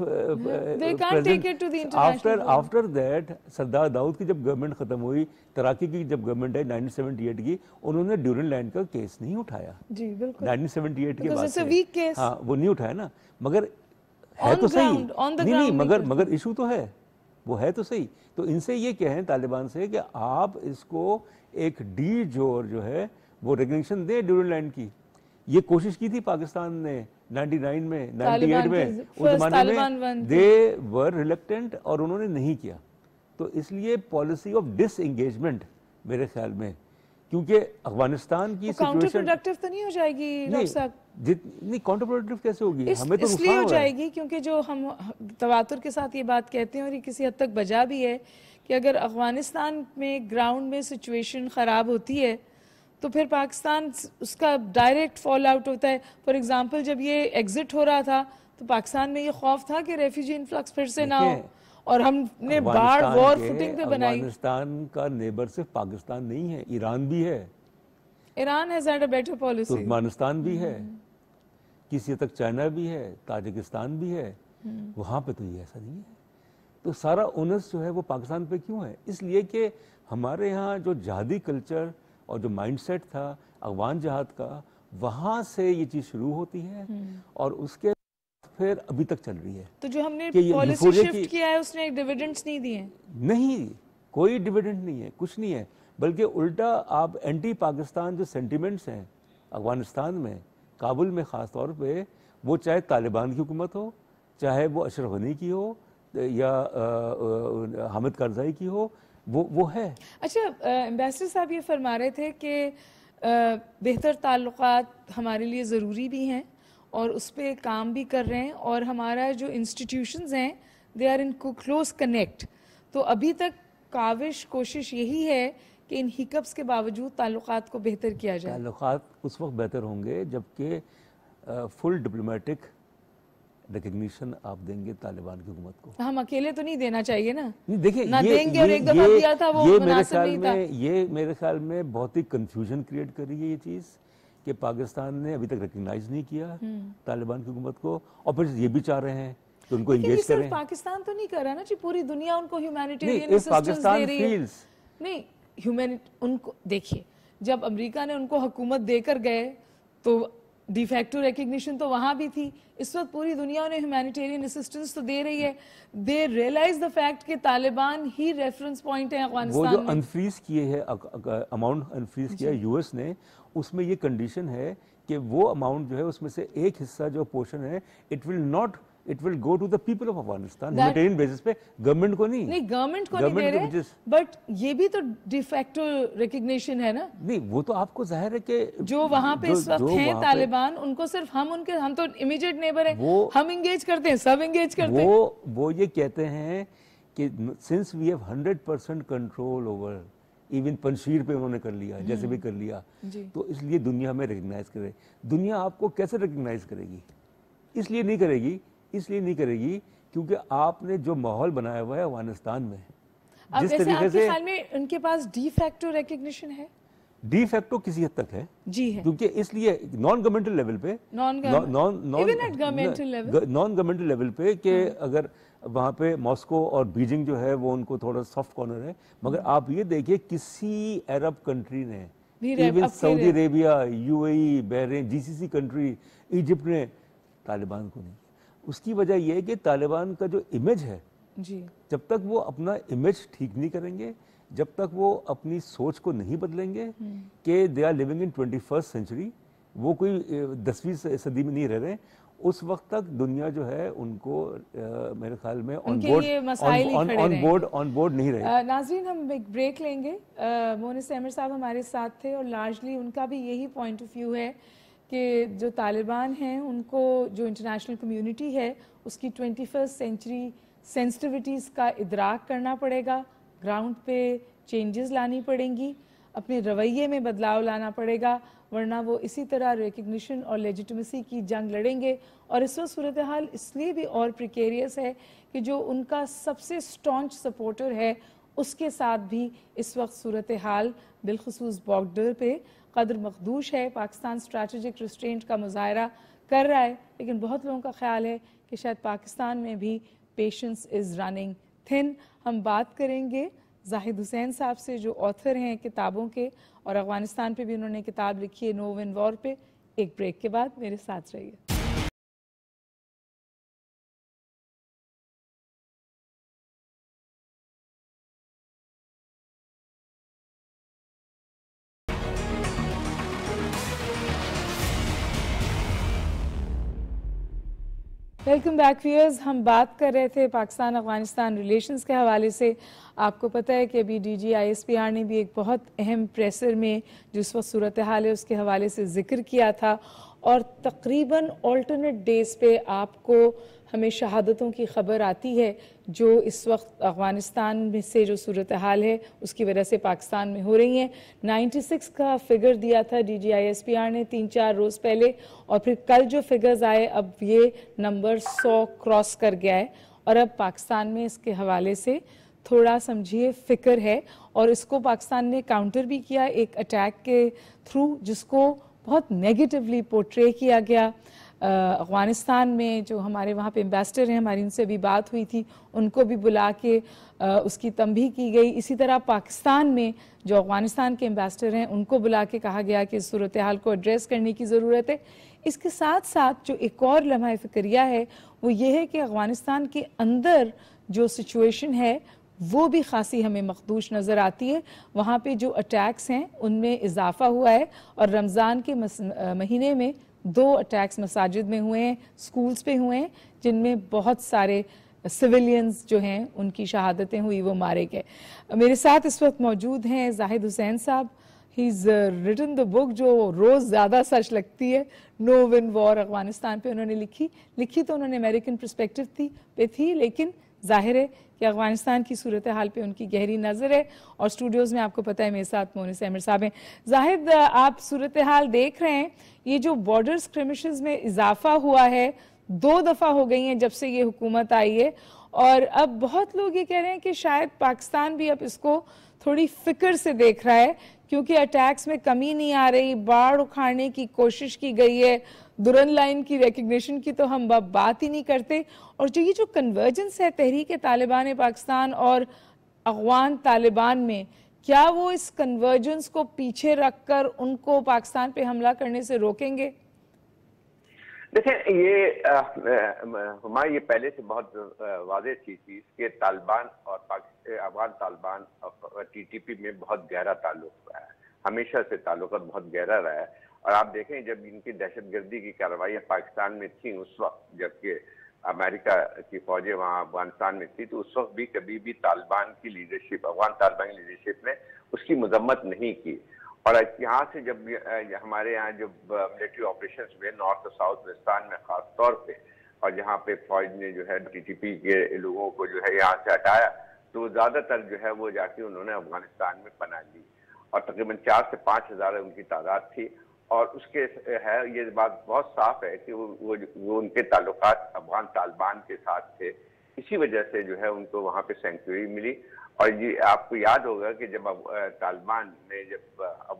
after after that Sardar Daud کی جب گورنمنٹ ختم ہوئی, تراکی کی جب گورنمنٹ آئی نائنٹین سیونٹی ایٹ کی, انہوں نے ڈیورنڈ لائن کا کیس نہیں اٹھایا. جی بالکل نائنٹین سیونٹی ایٹ کے بعد ہاں وہ نہیں اٹھایا نا, مگر ہے تو صحیح نہیں نہیں مگر مگر ایشو تو ہے, وہ ہے تو صحیح. تو ان سے یہ کہیں طالبان سے کہ آپ اس کو ایک ڈی جور جو ہے وہ ریکگنیشن دیں ڈیورنڈ لائن کی. یہ کوشش کی تھی پاکستان نے نائنٹی نائن میں نائنٹی ایٹ میں, اس زمانے میں دے ور ریلکٹنٹ اور انہوں نے نہیں کیا. تو اس لیے پالیسی آف ڈس انگیجمنٹ میرے خیال میں, کیونکہ افغانستان کی کاؤنٹر پروڈکٹیو تو نہیں ہو جائے گی ڈاکٹر صاحب؟ نہیں کاؤنٹر پروڈکٹیو کیسے ہوگی؟ ہمیں تو اس لیے ہو جائے گی کیونکہ جو ہم تواتر کے ساتھ یہ بات کہتے ہیں اور یہ کسی حد تک بجا بھی ہے کہ اگر افغانستان میں گراؤنڈ میں سچویشن خراب ہوتی ہے تو پھر پاکستان اس کا ڈائریکٹ فال آؤٹ ہوتا ہے. فار ایگزامپل جب یہ ایگزٹ ہو رہا تھا تو پاکستان میں یہ خوف تھا کہ ریفیوجی انفلکس پھر سے نہ ہو, اور ہم نے باڑ وار فوٹنگ پہ بنائی. افغانستان کا نیبر صرف پاکستان نہیں ہے, ایران بھی ہے, Iran has had a better policy, Turkmenistan بھی ہے, کسی حد تک چائنا بھی ہے, تاجکستان بھی ہے. وہاں پہ تو یہ ایسا نہیں ہے. تو سارا اونس جو ہے وہ پاکستان پہ کیوں ہے؟ اس لیے کہ ہمارے ہاں جو جہادی کلچر اور جو مائنڈ سیٹ تھا افغان جہاد کا, وہاں سے یہ چیز شروع ہوتی ہے اور اس کے پھر ابھی تک چل رہی ہے. تو جو ہم نے پالیسی شفٹ کیا ہے اس نے ڈیویڈنڈز نہیں دیے ہیں؟ نہیں, کوئی ڈیویڈنڈ نہیں ہے, کچھ نہیں ہے, بلکہ الٹا آپ اینٹی پاکستان جو سینٹیمنٹس ہیں افغانستان میں, کابل میں خاص طور پہ, وہ چاہے طالبان کی حکومت ہو, چاہے وہ اشرف غنی کی ہو یا حامد کرزائی کی ہو, وہ وہ ہے. اچھا ایمبیسڈر صاحب یہ فرما رہے تھے کہ بہتر تعلقات ہمارے لیے ضروری بھی ہیں اور اس پہ کام بھی کر رہے ہیں, اور ہمارا جو انسٹیٹیوشنز ہیں they are in close connect. تو ابھی تک کاوش کوشش یہی ہے کہ ان ہیکپس کے باوجود تعلقات کو بہتر کیا جائے. تعلقات اس وقت بہتر ہوں گے جبکہ فل ڈپلومیٹک ریکگنیشن آپ دیں گے طالبان کی حکومت کو. ہم اکیلے تو نہیں دینا چاہیے نا, دیکھیں نہ دیں گے اور ایک دفعہ دیا تھا وہ مناسب نہیں تھا. یہ میرے خیال میں بہت ہی کنفیوژن کریٹ کر رہی ہے یہ چیز کہ پاکستان نے ابھی تک ریکگنائز نہیں کیا طالبان کی حکومت کو, اور پھر یہ بھی چاہ رہے ہیں کہ ان کو انگیج کریں. پاکستان تو نہیں کر رہا نا جی, پوری دنیا ان کو ہیومینیٹیرین اسسٹنس دے رہی ہے. نہیں ہیومینٹ ان کو دیکھیے, جب امریکہ نے ان کو حکومت دے کر گئے تو ڈی فیکٹو ریکگنیشن تو وہاں بھی تھی. اس وقت پوری دنیا انہیں ہیومینیٹیرین اسسٹنس تو دے رہی ہے. دے ریئلائز دا فیکٹ کہ طالبان ہی ریفرنس پوائنٹ ہے افغانستان میں. وہ جو انفریز کیے ہے اماؤنٹ انفریز کیا ہے یو ایس نے, اس میں یہ کنڈیشن ہے کہ وہ اماؤنٹ جو ہے اس میں سے ایک حصہ جو پورشن ہے it will not it will go to the people of Afghanistan humanitarian basis پہ, گورنمنٹ کو نہیں. نہیں گورنمنٹ کو نہیں دے رہے, بٹ یہ بھی تو ڈی فیکٹو ریکگنیشن ہے نا. نہیں وہ تو آپ کو ظاہر ہے کہ جو وہاں پہ اس وقت ہیں طالبان, ان کو صرف ہم ان کے ہم تو امیجیٹ نیبر ہیں, ہم انگیج کرتے ہیں, سب انگیج کرتے ہیں. وہ وہ یہ کہتے ہیں کہ since we have one hundred percent control over, even Panjshir پہ انہوں نے کر لیا, جیسے بھی کر لیا, تو اس لیے دنیا ہمیں ریکگنائز کرے. دنیا آپ کو کیسے ریکگنائز کرے گی؟ اس لیے نہیں کرے گی اس لیے نہیں کرے گی کیونکہ آپ نے جو ماحول بنایا ہوا ہے افغانستان میں, جس طریقے سے خیال میں ان کے پاس ڈی فیکٹو ریکگنیشن ہے. ڈی فیکٹو کسی حد تک ہے جی ہے، کیونکہ اس لیے نان گورنمنٹل لیول پہ نان نان گورنمنٹل لیول پہ کہ اگر وہاں پہ ماسکو اور بیجنگ جو ہے وہ ان کو تھوڑا سافٹ کارنر ہے، مگر آپ یہ دیکھیے کسی عرب کنٹری نے، even Saudi Arabia, U A E, Bahrain, G C C country, Egypt نے طالبان کو نہیں. اس کی وجہ یہ ہے کہ طالبان کا جو امیج ہے، جی جب تک وہ اپنا امیج ٹھیک نہیں کریں گے، جب تک وہ اپنی سوچ کو نہیں بدلیں گے کہ they are living in twenty first century, وہ کوئی دسویں صدی میں نہیں رہ رہے، اس وقت تک دنیا جو ہے ان کو میرے خیال میں on board on board on board نہیں رہے. ناظرین ہم ایک بریک لیں گے. مونس احمد صاحب ہمارے ساتھ تھے اور لارجلی ان کا بھی یہی پوائنٹ آف ویو ہے کہ جو طالبان ہیں ان کو جو انٹرنیشنل کمیونٹی ہے اس کی ٹوینٹی فرسٹ سینچری سینسٹیوٹیز کا ادراک کرنا پڑے گا، گراؤنڈ پہ چینجز لانی پڑیں گی، اپنے رویے میں بدلاؤ لانا پڑے گا، ورنہ وہ اسی طرح ریکگنیشن اور لیجیٹمیسی کی جنگ لڑیں گے. اور اس وقت صورتحال اس لیے بھی اور پریکیریس ہے کہ جو ان کا سب سے اسٹانچ سپورٹر ہے اس کے ساتھ بھی اس وقت صورتحال بالخصوص بارڈر پہ قدر مخدوش ہے. پاکستان اسٹریٹجک ریسٹرینٹ کا مظاہرہ کر رہا ہے، لیکن بہت لوگوں کا خیال ہے کہ شاید پاکستان میں بھی پیشنس از رننگ تھن. ہم بات کریں گے زاہد حسین صاحب سے جو آتھر ہیں کتابوں کے، اور افغانستان پہ بھی انہوں نے کتاب لکھی ہے نو ون وار پہ. ایک بریک کے بعد میرے ساتھ رہیے. Welcome back viewers. ہم بات کر رہے تھے پاکستان افغانستان ریلیشنز کے حوالے سے. آپ کو پتہ ہے کہ ابھی D G I S P R نے بھی ایک بہت اہم پریسر میں جس وقت صورتحال ہے اس کے حوالے سے ذکر کیا تھا، اور تقریباً آلٹرنیٹ ڈیز پہ آپ کو ہمیں شہادتوں کی خبر آتی ہے جو اس وقت افغانستان میں سے جو صورتحال ہے اس کی وجہ سے پاکستان میں ہو رہی ہیں. نائنٹی سکس کا فگر دیا تھا D G I S P R نے تین چار روز پہلے، اور پھر کل جو فگرز آئے اب یہ نمبر سو کراس کر گیا ہے، اور اب پاکستان میں اس کے حوالے سے تھوڑا سمجھیے فکر ہے. اور اس کو پاکستان نے کاؤنٹر بھی کیا ایک اٹیک کے تھرو جس کو بہت نیگیٹیولی پورٹرے کیا گیا. افغانستان میں جو ہمارے وہاں پہ امبیسڈر ہیں، ہماری ان سے بھی بات ہوئی تھی، ان کو بھی بلا کے اس کی تنبیہ کی گئی. اسی طرح پاکستان میں جو افغانستان کے امبیسڈر ہیں ان کو بلا کے کہا گیا کہ اس صورتحال کو ایڈریس کرنے کی ضرورت ہے. اس کے ساتھ ساتھ جو ایک اور لمحہ فکریہ ہے وہ یہ ہے کہ افغانستان کے اندر جو سچویشن ہے وہ بھی خاصی ہمیں مخدوش نظر آتی ہے. وہاں پہ جو اٹیکس ہیں ان میں اضافہ ہوا ہے، اور رمضان کے مہینے میں دو اٹیکس مساجد میں ہوئے ہیں، سکولز پہ ہوئے ہیں، جن میں بہت سارے سویلینز جو ہیں ان کی شہادتیں ہوئی، وہ مارے گئے. میرے ساتھ اس وقت موجود ہیں زاہد حسین صاحب. ہی از ریٹن دا بک جو روز زیادہ سچ لگتی ہے، نو ون وار افغانستان پہ. انہوں نے لکھی لکھی تو انہوں نے امریکن پرسپیکٹو تھی پہ تھی، لیکن ظاہر ہے کہ افغانستان کی صورتحال پہ ان کی گہری نظر ہے. اور اسٹوڈیوز میں آپ کو پتہ ہے میرے ساتھ مونس احمد صاحب ہیں. زاہد، آپ صورتحال دیکھ رہے ہیں، یہ جو بارڈر اسکرمشز میں اضافہ ہوا ہے، دو دفعہ ہو گئی ہیں جب سے یہ حکومت آئی ہے، اور اب بہت لوگ یہ کہہ رہے ہیں کہ شاید پاکستان بھی اب اس کو تھوڑی فکر سے دیکھ رہا ہے، کیونکہ اٹیکس میں کمی نہیں آ رہی، باڑ اکھاڑنے کی کوشش کی گئی ہے، درن لائن کی ریکگنیشن کی تو ہم بات ہی نہیں کرتے. اور جو یہ جو کنورجنس ہے تحریک طالبان پاکستان اور افغان طالبان میں، کیا وہ اس کنورجنس کو پیچھے رکھ کر ان کو پاکستان پہ حملہ کرنے سے روکیں گے؟ دیکھیں، یہ ہمارا یہ پہلے سے بہت واضح تھی چیز کہ طالبان اور افغان طالبان اور ٹی ٹی پی میں بہت گہرا تعلق رہا ہے، ہمیشہ سے تعلقات بہت گہرا رہا ہے. اور آپ دیکھیں جب ان کی دہشت گردی کی کارروائیاں پاکستان میں تھیں اس وقت، جبکہ امریکہ کی فوجیں وہاں افغانستان میں تھی، تو اس وقت بھی کبھی بھی طالبان کی لیڈرشپ، افغان طالبان کی لیڈرشپ نے اس کی مذمت نہیں کی. اور یہاں سے جب ہمارے یہاں جو ملٹری آپریشنز ہوئے نارتھ اور ساؤتھ ویسٹان میں خاص طور پہ، اور جہاں پہ فوج نے جو ہے ٹی ٹی پی کے لوگوں کو جو ہے یہاں سے ہٹایا، تو زیادہ تر جو ہے وہ جا کے انہوں نے افغانستان میں پناہ لی، اور تقریباً چار سے پانچ ہزار ان کی تعداد تھی. اور اس کے ہے یہ بات بہت صاف ہے کہ وہ وہ ان کے تعلقات افغان طالبان کے ساتھ تھے، اسی وجہ سے جو ہے ان کو وہاں پہ سینکچوری ملی. اور یہ آپ کو یاد ہوگا کہ جب طالبان نے جب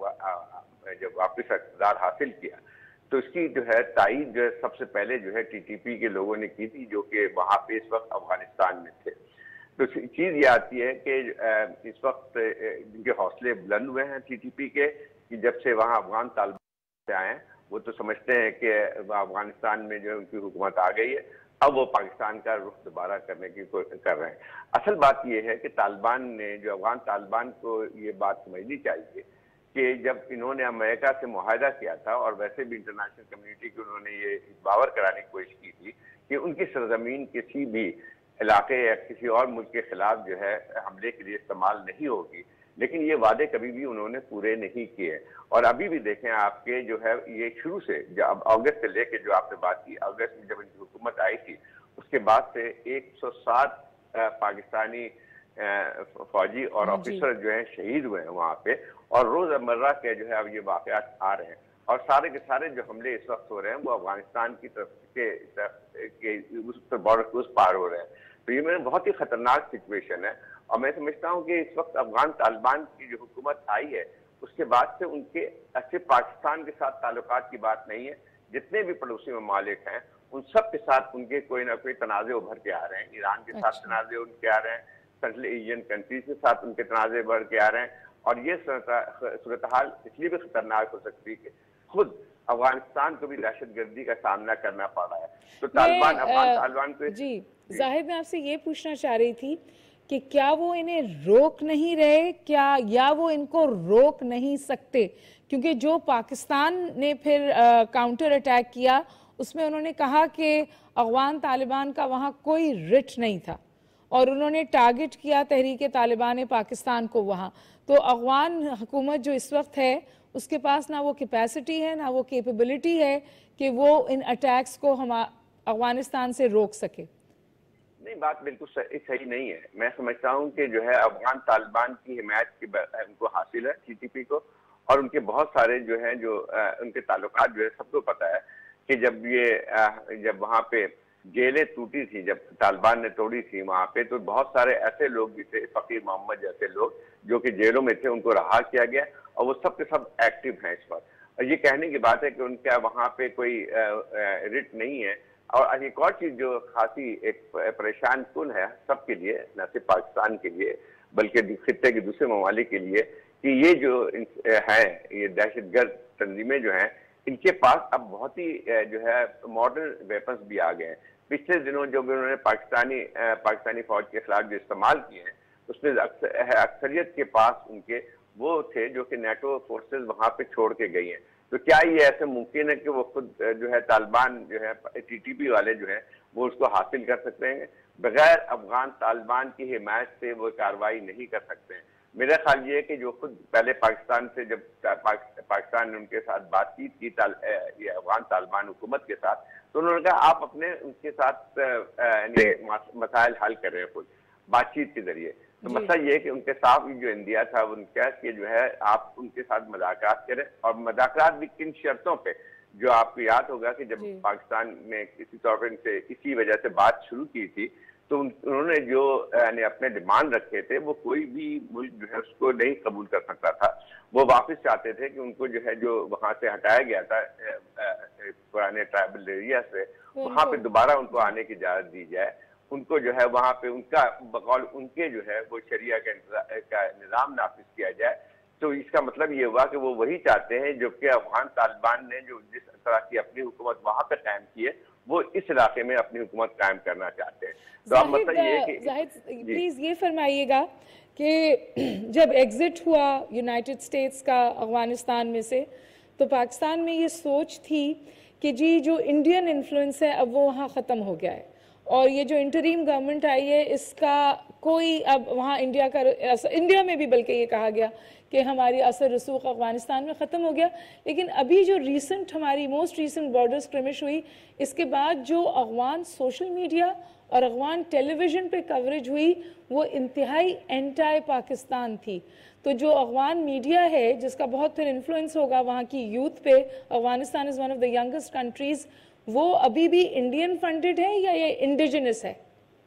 جب واپس اقتدار حاصل کیا تو اس کی جو ہے تائید جو ہے سب سے پہلے جو ہے ٹی ٹی پی کے لوگوں نے کی تھی، جو کہ وہاں پہ اس وقت افغانستان میں تھے. تو چیز یہ آتی ہے کہ اس وقت جن کے حوصلے بلند ہوئے ہیں ٹی ٹی پی کے، کہ جب سے وہاں افغان طالبان سے آئے ہیں وہ تو سمجھتے ہیں کہ افغانستان میں جو ہے ان کی حکومت آ گئی ہے، اب وہ پاکستان کا رخ دوبارہ کرنے کی کر رہے ہیں. اصل بات یہ ہے کہ طالبان نے جو افغان طالبان کو یہ بات سمجھنی چاہیے کہ جب انہوں نے امریکہ سے معاہدہ کیا تھا، اور ویسے بھی انٹرنیشنل کمیونٹی کو انہوں نے یہ باور کرانے کی کوشش کی تھی کہ ان کی سرزمین کسی بھی علاقے یا کسی اور ملک کے خلاف جو ہے حملے کے لیے استعمال نہیں ہوگی، لیکن یہ وعدے کبھی بھی انہوں نے پورے نہیں کیے. اور ابھی بھی دیکھیں آپ کے جو ہے یہ شروع سے جب اگست سے لے کے جو آپ نے بات کی، اگست میں جب ان کی حکومت آئی تھی اس کے بعد سے ایک سو سات پاکستانی فوجی اور آفیسر جو ہیں شہید ہوئے ہیں وہاں پہ، اور روز مرہ کے جو ہے اب یہ واقعات آ رہے ہیں، اور سارے کے سارے جو حملے اس وقت ہو رہے ہیں وہ افغانستان کی طرف کے اس بارڈر کروس پار ہو رہے ہیں. تو یہ میرے بہت ہی خطرناک سچویشن ہے، اور میں سمجھتا ہوں کہ اس وقت افغان طالبان کی جو حکومت آئی ہے اس کے بعد سے ان کے صرف پاکستان کے ساتھ تعلقات کی بات نہیں ہے، جتنے بھی پڑوسی ممالک ہیں ان سب کے ساتھ ان کے کوئی نہ کوئی تنازع ابھر کے آ رہے ہیں. ایران کے ساتھ تنازع ان کے آ رہے ہیں، سنٹرل ایشین کنٹریز کے ساتھ ان کے تنازع ابھر کے آ رہے ہیں، اور یہ صورتحال اس لیے بھی خطرناک ہو سکتی ہے کہ خود افغانستان کو بھی دہشت گردی کا سامنا کرنا پڑ رہا ہے. تو طالبان افغان طالبان کو جی زاہد میں آپ سے یہ پوچھنا چاہ رہی تھی کہ کیا وہ انہیں روک نہیں رہے، کیا یا وہ ان کو روک نہیں سکتے؟ کیونکہ جو پاکستان نے پھر کاؤنٹر اٹیک کیا اس میں انہوں نے کہا کہ افغان طالبان کا وہاں کوئی رٹ نہیں تھا، اور انہوں نے ٹارگٹ کیا تحریک طالبان پاکستان کو وہاں. تو افغان حکومت جو اس وقت ہے اس کے پاس نہ وہ کیپیسٹی ہے نہ وہ کیپیبلٹی ہے کہ وہ ان اٹیکس کو ہم افغانستان سے روک سکے. نہیں، بات بالکل صحیح نہیں ہے. میں سمجھتا ہوں کہ جو ہے افغان طالبان کی حمایت کی ان کو حاصل ہے ٹی ٹی پی کو، اور ان کے بہت سارے جو ہیں جو ان کے تعلقات جو ہے سب کو پتہ ہے کہ جب یہ جب وہاں پہ جیلیں ٹوٹی تھی، جب طالبان نے توڑی تھی وہاں پہ، تو بہت سارے ایسے لوگ بھی تھے، فقیر محمد جیسے لوگ جو کہ جیلوں میں تھے، ان کو رہا کیا گیا، اور وہ سب کے سب ایکٹیو ہیں اس وقت. اور یہ کہنے کی بات ہے کہ ان کا وہاں پہ کوئی رٹ نہیں ہے. اور ایک اور چیز جو خاصی ایک پریشان کن ہے سب کے لیے، نہ صرف پاکستان کے لیے بلکہ خطے کے دوسرے ممالک کے لیے، کہ یہ جو ہیں یہ دہشت گرد تنظیمیں جو ہیں ان کے پاس اب بہت ہی جو ہے ماڈرن ویپنز بھی آ گئے ہیں. پچھلے دنوں جو بھی انہوں نے پاکستانی پاکستانی فوج کے خلاف جو استعمال کیے ہیں اس میں اکثریت کے پاس ان کے وہ تھے جو کہ نیٹو فورسز وہاں پہ چھوڑ کے گئی ہیں. تو کیا یہ ایسے ممکن ہے کہ وہ خود جو ہے طالبان جو ہے ٹی ٹی پی والے جو ہیں وہ اس کو حاصل کر سکتے ہیں؟ بغیر افغان طالبان کی حمایت سے وہ کارروائی نہیں کر سکتے ہیں. میرا خیال یہ ہے کہ جو خود پہلے پاکستان سے جب پاکستان نے ان کے ساتھ بات چیت کی یہ افغان طالبان حکومت کے ساتھ، تو انہوں نے کہا آپ اپنے ان کے ساتھ مسائل حل کر رہے ہیں خود بات چیت کے ذریعے. تو مسئلہ یہ ہے کہ ان کے ساتھ جو انڈیا تھا وہ ان کہا کہ جو ہے آپ ان کے ساتھ مذاکرات کریں، اور مذاکرات بھی کن شرطوں پہ، جو آپ کو یاد ہوگا کہ جب پاکستان نے کسی طور پر ان سے اسی وجہ سے بات شروع کی تھی تو انہوں نے جو یعنی اپنے ڈیمانڈ رکھے تھے وہ کوئی بھی ملک جو ہے اس کو نہیں قبول کر سکتا تھا. وہ واپس چاہتے تھے کہ ان کو جو ہے جو وہاں سے ہٹایا گیا تھا پرانے ٹرائبل ایریا سے، وہاں پہ دوبارہ ان کو آنے کی اجازت دی جائے. ان کو جو ہے وہاں پہ ان کا بقول ان کے جو ہے وہ شریعہ کا نظام نافذ کیا جائے. تو اس کا مطلب یہ ہوا کہ وہ وہی چاہتے ہیں جو کہ افغان طالبان نے جو جس طرح کی اپنی حکومت وہاں پہ قائم کی ہے وہ اس علاقے میں اپنی حکومت قائم کرنا چاہتے ہیں. تو اب مطلب یہ ہے کہ زاہد پلیز یہ فرمائیے گا کہ جب ایگزٹ ہوا یونائٹڈ اسٹیٹس کا افغانستان میں سے تو پاکستان میں یہ سوچ تھی کہ جی جو انڈین انفلوئنس ہے اب وہ وہاں ختم ہو گیا ہے، اور یہ جو انٹریم گورنمنٹ آئی ہے اس کا کوئی اب وہاں انڈیا کا انڈیا میں بھی بلکہ یہ کہا گیا کہ ہماری اثر رسوخ افغانستان میں ختم ہو گیا. لیکن ابھی جو ریسنٹ ہماری موسٹ ریسنٹ بارڈر اسکرمش ہوئی اس کے بعد جو افغان سوشل میڈیا اور افغان ٹیلی ویژن پہ کوریج ہوئی وہ انتہائی اینٹائی پاکستان تھی. تو جو افغان میڈیا ہے جس کا بہت پھر انفلوئنس ہوگا وہاں کی یوتھ پہ، Afghanistan is one of the youngest countries, وہ ابھی بھی انڈین فنڈڈ ہے یا یہ انڈیجنس ہے؟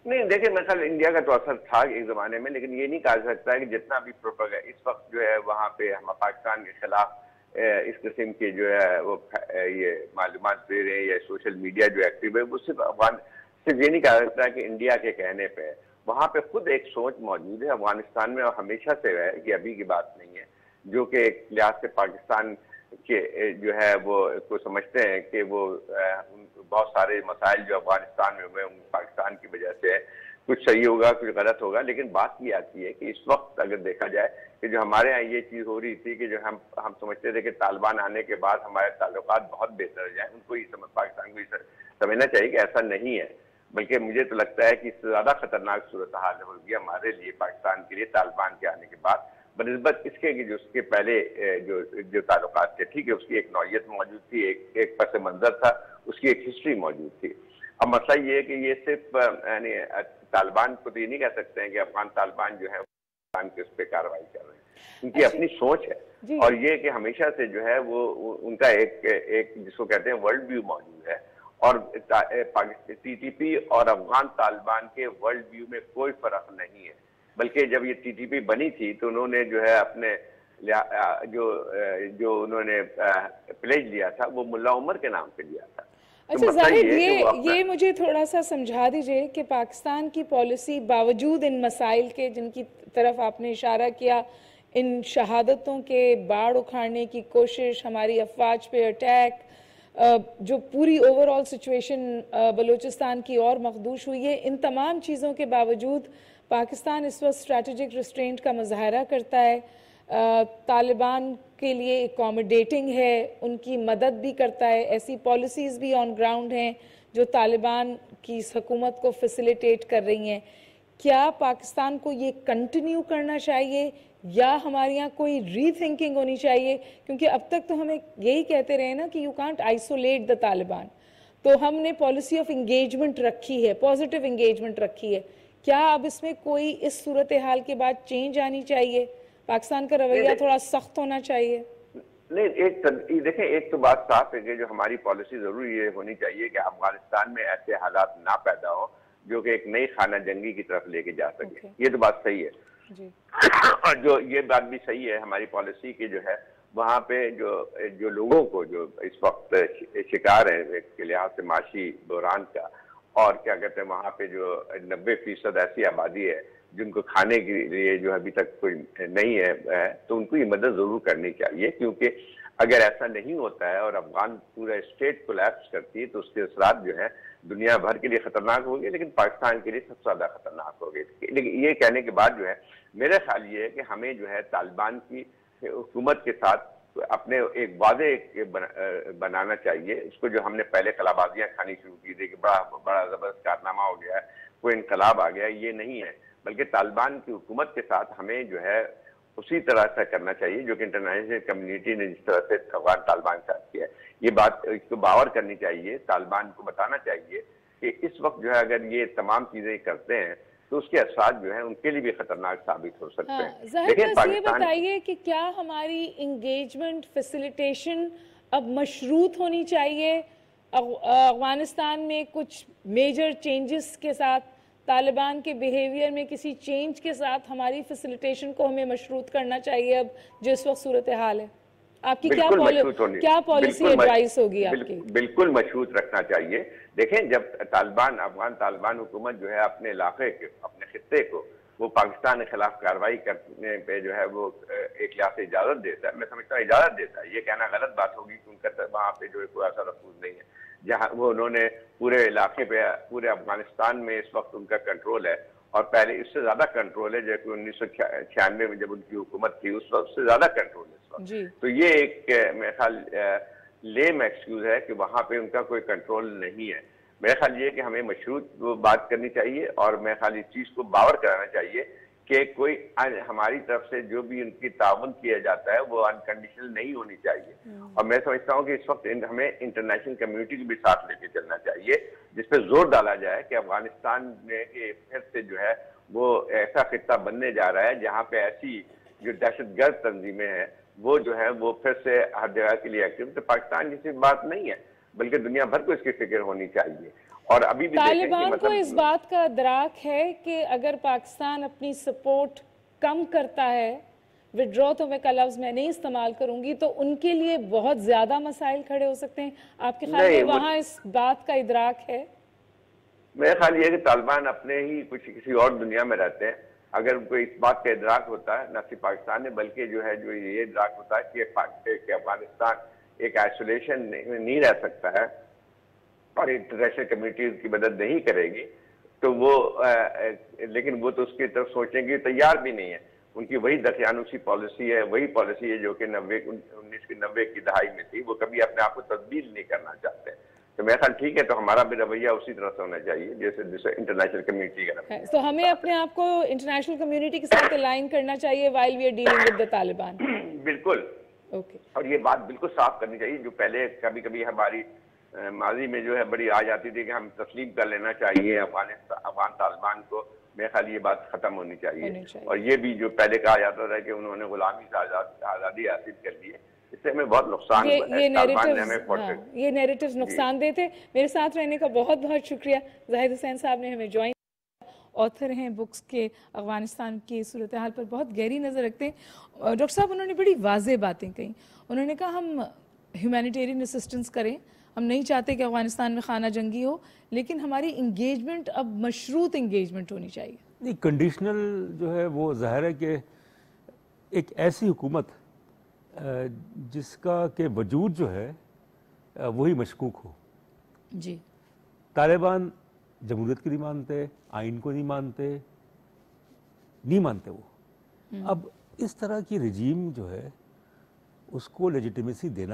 نہیں دیکھیں میرے خیال انڈیا کا تو اثر تھا ایک زمانے میں، لیکن یہ نہیں کہا جا سکتا ہے کہ جتنا بھی پروپیگنڈا اس وقت جو ہے وہاں پہ ہم پاکستان کے خلاف اس قسم کے جو ہے وہ یہ معلومات دے رہے ہیں یا سوشل میڈیا جو ایکٹیو ہے، وہ صرف افغان صرف یہ نہیں کہا جاتا ہے کہ انڈیا کے کہنے پہ، وہاں پہ خود ایک سوچ موجود ہے افغانستان میں، اور ہمیشہ سے ہے کہ ابھی کی بات نہیں ہے، جو کہ ایک لحاظ سے پاکستان کے جو ہے وہ کو سمجھتے ہیں کہ وہ بہت سارے مسائل جو افغانستان میں ہوئے پاکستان کی وجہ سے کچھ صحیح ہوگا کچھ غلط ہوگا، لیکن بات یہ آتی ہے کہ اس وقت اگر دیکھا جائے کہ جو ہمارے ہاں یہ چیز ہو رہی تھی کہ جو ہم ہم سمجھتے تھے کہ طالبان آنے کے بعد ہمارے تعلقات بہت بہتر ہو جائیں، ان کو یہ سمجھ پاکستان کو یہ سمجھنا چاہیے کہ ایسا نہیں ہے، بلکہ مجھے تو لگتا ہے کہ اس سے زیادہ خطرناک صورتحال ہوگی ہمارے لیے پاکستان کے لیے طالبان کے آنے کے بعد بنسبت اس کے کہ جو اس کے پہلے جو جو تعلقات تھے، ٹھیک ہے اس کی ایک نوعیت موجود تھی، ایک ایک پس منظر تھا، اس کی ایک ہسٹری موجود تھی۔ اب مسئلہ یہ ہے کہ یہ صرف یعنی طالبان کو تو یہ نہیں کہہ سکتے ہیں کہ افغان طالبان جو ہے افغان کے اس پہ کارروائی کر رہے ہیں، ان کی اپنی سوچ ہے، اور یہ کہ ہمیشہ سے جو ہے وہ ان کا ایک ایک جس کو کہتے ہیں ورلڈ ویو موجود ہے، اور ٹی ٹی پی اور افغان طالبان کے ورلڈ ویو میں کوئی فرق نہیں ہے، بلکہ جب یہ ٹی ٹی پی بنی تھی تو انہوں نے جو ہے اپنے جو جو انہوں نے پلیج لیا تھا وہ ملا عمر کے نام پہ لیا تھا۔ اچھا زاہد، یہ یہ مجھے تھوڑا سا سمجھا دیجئے کہ پاکستان کی پالیسی باوجود ان مسائل کے جن کی طرف آپ نے اشارہ کیا، ان شہادتوں کے باڑ اکھاڑنے کی کوشش، ہماری افواج پہ اٹیک، جو پوری اوور آل سچویشن بلوچستان کی اور مخدوش ہوئی ہے، ان تمام چیزوں کے باوجود پاکستان اس وقت اسٹریٹجک ریسٹرینٹ کا مظاہرہ کرتا ہے، طالبان کے لیے اکوموڈیٹنگ ہے، ان کی مدد بھی کرتا ہے، ایسی پالیسیز بھی آن گراؤنڈ ہیں جو طالبان کی اس حکومت کو فیسیلیٹیٹ کر رہی ہیں۔ کیا پاکستان کو یہ کنٹینیو کرنا چاہیے یا ہمارے یہاں کوئی ری تھنکنگ ہونی چاہیے؟ کیونکہ اب تک تو ہمیں یہی کہتے رہے نا کہ you can't isolate the Taliban, تو ہم نے پالیسی آف انگیجمنٹ رکھی ہے، پازیٹیو انگیجمنٹ رکھی ہے، کیا اب اس میں کوئی اس صورتحال کے بعد چینج آنی چاہیے؟ پاکستان کا رویہ تھوڑا سخت ہونا چاہیے؟ نہیں، ایک دیکھیں ایک تو بات صاف ہے کہ جو ہماری پالیسی ضروری یہ ہونی چاہیے کہ افغانستان میں ایسے حالات نہ پیدا ہوں جو کہ ایک نئی خانہ جنگی کی طرف لے کے جا سکے، یہ تو بات صحیح ہے، اور جو یہ بات بھی صحیح ہے ہماری پالیسی کی جو ہے وہاں پہ جو جو لوگوں کو جو اس وقت شکار ہیں ایک لحاظ سے معاشی بحران کا، اور کیا کہتے ہیں وہاں پہ جو نبے فیصد ایسی آبادی ہے جن کو کھانے کے لیے جو ابھی تک کوئی نہیں ہے، تو ان کو یہ مدد ضرور کرنی چاہیے، کیونکہ اگر ایسا نہیں ہوتا ہے اور افغان پورا اسٹیٹ کولیپس کرتی ہے تو اس کے اثرات جو ہیں دنیا بھر کے لیے خطرناک ہوگی، لیکن پاکستان کے لیے سب سے زیادہ خطرناک ہوگی۔ لیکن یہ کہنے کے بعد جو ہے میرا خیال یہ ہے کہ ہمیں جو ہے طالبان کی حکومت کے ساتھ اپنے ایک وعدے بنانا چاہیے، اس کو جو ہم نے پہلے قلابازیاں کھانی شروع کی تھی کہ بڑا بڑا زبردست کارنامہ ہو گیا ہے، کوئی انقلاب آ گیا، یہ نہیں ہے، بلکہ طالبان کی حکومت کے ساتھ ہمیں جو ہے اسی طرح سے کرنا چاہیے جو کہ انٹرنیشنل کمیونٹی نے جس طرح سے افغان طالبان کے ساتھ کیا ہے۔ یہ بات اس کو باور کرنی چاہیے، طالبان کو بتانا چاہیے کہ اس وقت جو ہے اگر یہ تمام چیزیں کرتے ہیں تو اس کے اثرات جو ہیں ان کے لیے بھی خطرناک ثابت ہو سکتے ہیں۔ ظاہر بس یہ بتائیے کہ کیا ہماری انگیجمنٹ فیسیلیٹیشن اب مشروط ہونی چاہیے؟ افغانستان میں کچھ میجر چینجز کے ساتھ، طالبان کے بیہیویئر میں کسی چینج کے ساتھ ہماری فیسیلیٹیشن کو ہمیں مشروط کرنا چاہیے اب جو اس وقت صورتحال ہے؟ آپ کی کیا پالیسی ایڈوائس ہوگی آپ کی؟ بالکل مشروط رکھنا چاہیے۔ دیکھیں جب طالبان افغان طالبان حکومت جو ہے اپنے علاقے کے اپنے خطے کو وہ پاکستان کے خلاف کارروائی کرنے پہ جو ہے وہ ایک لحاظ سے اجازت دیتا ہے، میں سمجھتا ہوں اجازت دیتا ہے، یہ کہنا غلط بات ہوگی کہ ان کا وہاں پہ جو ہے کوئی ایسا رفوظ نہیں ہے، جہاں وہ انہوں نے پورے علاقے پہ پورے افغانستان میں اس وقت ان کا کنٹرول ہے، اور پہلے اس سے زیادہ کنٹرول ہے جیسے انیس سو چھیانوے میں جب ان کی حکومت تھی اس وقت سے زیادہ کنٹرول ہے اس وقت۔ تو یہ ایک میرے خیال لیم ایکسکیوز ہے کہ وہاں پہ ان کا کوئی کنٹرول نہیں ہے۔ میرا خیال یہ کہ ہمیں مشروط بات کرنی چاہیے، اور میرا خیال اس چیز کو باور کرانا چاہیے کہ کوئی ہماری طرف سے جو بھی ان کی تعاون کیا جاتا ہے وہ انکنڈیشنل نہیں ہونی چاہیے، اور میں سمجھتا ہوں کہ اس وقت ہمیں انٹرنیشنل کمیونٹی کو بھی ساتھ لے کے چلنا چاہیے، جس پہ زور ڈالا جائے کہ افغانستان میں پھر سے جو ہے وہ ایسا خطہ بننے جا رہا ہے جہاں پہ ایسی جو دہشت گرد تنظیمیں ہیں وہ جو ہے وہ پھر سے ہر جگہ کے لیے ایکٹیو، تو پاکستان کی صرف بات نہیں ہے بلکہ دنیا بھر کو اس کی فکر ہونی چاہیے، اور ابھی بھی طالبان کو اس بات کا ادراک ہے کہ اگر پاکستان اپنی سپورٹ کم کرتا ہے، وڈرا تو میں کا لفظ میں نہیں استعمال کروں گی، تو ان کے لیے بہت زیادہ مسائل کھڑے ہو سکتے ہیں. آپ کے خیال میں وہاں اس بات کا ادراک ہے؟ میرا خیال یہ ہے کہ طالبان اپنے ہی کچھ کسی اور دنیا میں رہتے ہیں. اگر ان کو اس بات کا ادراک ہوتا ہے، نہ صرف پاکستان میں بلکہ جو ہے جو یہ ادراک ہوتا ہے کہ کہ افغانستان ایک آئسولیشن نہیں رہ سکتا ہے اور انٹرنیشنل کمیونٹی کی مدد نہیں کرے گی، تو وہ لیکن وہ تو اس کی طرف سوچنے کی تیار بھی نہیں ہے. ان کی وہی دقیانوسی پالیسی ہے، وہی پالیسی ہے جو کہ نوے انیس کی نوے کی دہائی میں تھی. وہ کبھی اپنے آپ کو تبدیل نہیں کرنا چاہتے. تو میرا خیال ٹھیک ہے، تو ہمارا بھی رویہ اسی طرح سے ہونا چاہیے جیسے جیسے انٹرنیشنل کمیونٹی کا رویہ. تو ہمیں اپنے آپ کو انٹرنیشنل کمیونٹی کے ساتھ الائن کرنا چاہیے while we are dealing with the Taliban. بالکل. اوکے. اور یہ بات بالکل صاف کرنی چاہیے جو پہلے کبھی کبھی ہماری ماضی میں جو ہے بڑی آ جاتی تھی کہ ہم تسلیم کر لینا چاہیے افغانستان افغان طالبان کو. میرے خیال یہ بات ختم ہونی چاہیے. اور یہ بھی جو پہلے کہا جاتا تھا کہ انہوں نے غلامی سے آزادی حاصل کر لی ہے، اس سے ہمیں بہت نقصان ہوا ہے. یہ نیریٹیوز نقصان دہ تھے. میرے ساتھ رہنے کا بہت بہت شکریہ. زاہد حسین صاحب نے ہمیں جوائن، آتھر ہیں بکس کے، افغانستان کی صورتحال پر بہت گہری نظر رکھتے ہیں. ڈاکٹر صاحب انہوں نے بڑی واضح باتیں کہیں. انہوں نے کہا ہم ہیومینیٹیرین اسسٹنس کریں، ہم نہیں چاہتے کہ افغانستان میں خانہ جنگی ہو، لیکن ہماری انگیجمنٹ اب مشروط انگیجمنٹ ہونی چاہیے. نہیں، کنڈیشنل جو ہے وہ ظاہر ہے کہ ایک ایسی حکومت جس کا کہ وجود جو ہے وہی مشکوک ہو. جی. طالبان جمہوریت کو نہیں مانتے، آئین کو نہیں مانتے، نہیں مانتے وہ. اب اس طرح کی رجیم جو ہے اس کو لیجیٹیمیسی دینا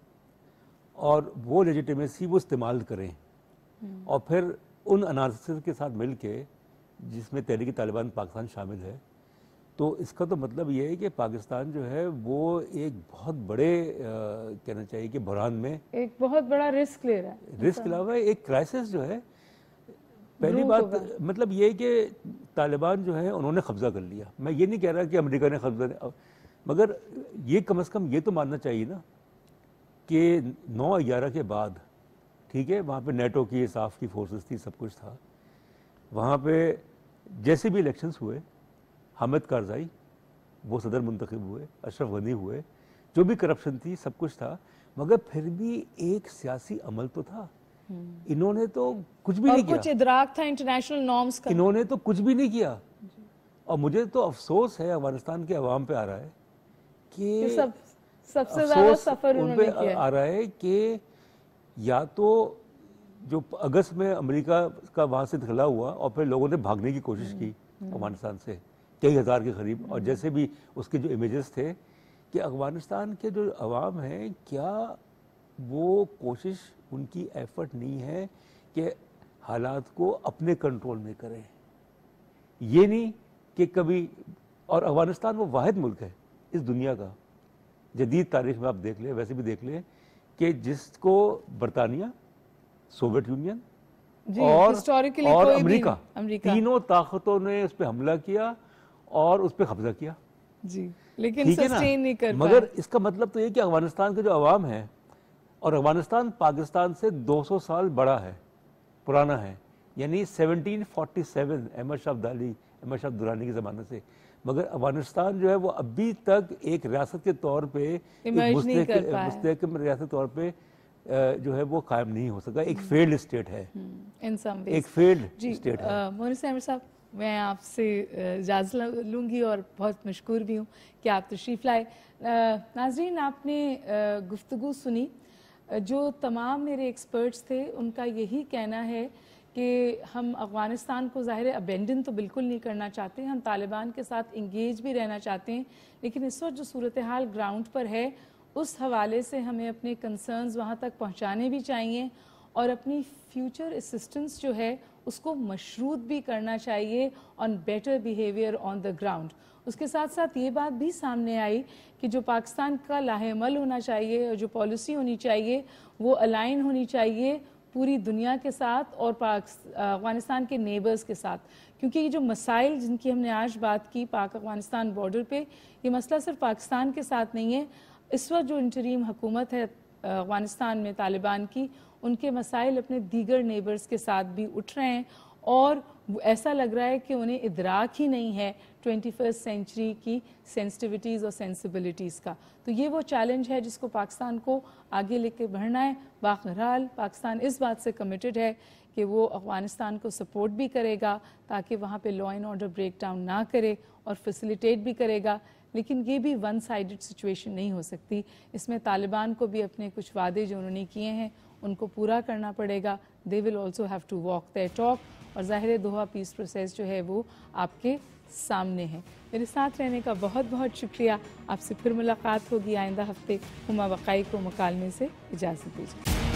اور وہ لیجیٹیمیسی وہ استعمال کریں اور پھر ان عناصر کے ساتھ مل کے جس میں تحریک طالبان پاکستان شامل ہے، تو اس کا تو مطلب یہ ہے کہ پاکستان جو ہے وہ ایک بہت بڑے کہنا چاہیے کہ بحران میں ایک بہت بڑا رسک لے رہا ہے. رسک علاوہ ایک کرائسس جو ہے. پہلی بات مطلب یہ کہ طالبان جو ہے انہوں نے قبضہ کر لیا. میں یہ نہیں کہہ رہا کہ امریکہ نے قبضہ، مگر یہ کم از کم یہ تو ماننا چاہیے نا کہ نو گیارہ کے بعد، ٹھیک ہے، وہاں پہ نیٹو کی صاف کی فورسز تھی، سب کچھ تھا وہاں پہ. جیسے بھی الیکشنز ہوئے، حامد کارزائی وہ صدر منتخب ہوئے، اشرف غنی ہوئے، جو بھی کرپشن تھی سب کچھ تھا، مگر پھر بھی ایک سیاسی عمل تو تھا. انہوں نے تو کچھ بھی نہیں کیا. کچھ ادراک تھا انٹرنیشنل نارمز کا. انہوں نے تو کچھ بھی نہیں کیا. اور مجھے تو افسوس ہے افغانستان کے عوام پہ آ رہا ہے کہ سب سب سے زیادہ سفر انہوں نے کیا. آ رہا ہے کہ یا تو جو اگست میں امریکہ کا وہاں سے دخلا ہوا اور پھر لوگوں نے بھاگنے کی کوشش کی افغانستان سے کئی ہزار کے قریب، اور جیسے بھی اس کے جو امیجز تھے کہ افغانستان کے جو عوام ہیں کیا وہ کوشش ان کی ایفرٹ نہیں ہے کہ حالات کو اپنے کنٹرول میں کریں. یہ نہیں کہ کبھی، اور افغانستان وہ واحد ملک ہے اس دنیا کا جدید تاریخ میں، آپ دیکھ لیں ویسے بھی دیکھ لیں، کہ جس کو برطانیہ، سوویت یونین اور اور امریکہ تینوں طاقتوں نے اس پہ حملہ کیا اور اس پہ قبضہ کیا. جی، لیکن سسٹین نہیں کر پائے. مگر اس کا مطلب تو یہ کہ افغانستان کے جو عوام ہے، اور افغانستان پاکستان سے دو سو سال بڑا ہے، پرانا ہے، یعنی seventeen forty seven Ahmad Shah Abdali Ahmad Shah Durrani کے زمانے سے، مگر افغانستان جو ہے وہ ابھی تک ایک ریاست کے طور پہ، مستحکم ریاست کے طور پہ جو ہے وہ قائم نہیں ہو سکا. ایک فیلڈ اسٹیٹ ہے، ایک فیلڈ اسٹیٹ ہے. مونس احمد صاحب، میں آپ سے اجازت لوں گی اور بہت مشکور بھی ہوں کہ آپ تشریف لائے. ناظرین، آپ نے گفتگو سنی. جو تمام میرے ایکسپرٹس تھے ان کا یہی کہنا ہے کہ ہم افغانستان کو ظاہر ابینڈن تو بالکل نہیں کرنا چاہتے، ہم طالبان کے ساتھ انگیج بھی رہنا چاہتے ہیں، لیکن اس وقت جو صورتحال گراؤنڈ پر ہے اس حوالے سے ہمیں اپنے کنسرنز وہاں تک پہنچانے بھی چاہیے اور اپنی فیوچر اسسٹنس جو ہے اس کو مشروط بھی کرنا چاہیے on better behaviour on the ground. اس کے ساتھ ساتھ یہ بات بھی سامنے آئی کہ جو پاکستان کا لاہ عمل ہونا چاہیے اور جو پالیسی ہونی چاہیے وہ الائن ہونی چاہیے پوری دنیا کے ساتھ اور افغانستان کے نیبرز کے ساتھ، کیونکہ یہ جو مسائل جن کی ہم نے آج بات کی پاک افغانستان بارڈر پہ، یہ مسئلہ صرف پاکستان کے ساتھ نہیں ہے. اس وقت جو انٹریم حکومت ہے افغانستان میں طالبان کی، ان کے مسائل اپنے دیگر نیبرز کے ساتھ بھی اٹھ رہے ہیں اور ایسا لگ رہا ہے کہ انہیں ادراک ہی نہیں ہے ٹوینٹی فرسٹ سینچری کی سینسٹیوٹیز اور سینسبلٹیز کا. تو یہ وہ چیلنج ہے جس کو پاکستان کو آگے لے کے بڑھنا ہے. بہرحال پاکستان اس بات سے کمیٹڈ ہے کہ وہ افغانستان کو سپورٹ بھی کرے گا تاکہ وہاں پہ law and order break down نہ کرے اور فیسیلیٹیٹ بھی کرے گا. لیکن یہ بھی ون سائیڈڈ سچویشن نہیں ہو سکتی. اس میں طالبان کو بھی اپنے کچھ وعدے جو انہوں نے کیے ہیں ان کو پورا کرنا پڑے گا. They will also have to walk their talk. اور ظاہر دوحہ پیس پروسیس جو ہے وہ آپ کے سامنے ہے. میرے ساتھ رہنے کا بہت بہت شکریہ. آپ سے پھر ملاقات ہوگی آئندہ ہفتے. ہما بقائی کو مکالمے سے اجازت دیجیے.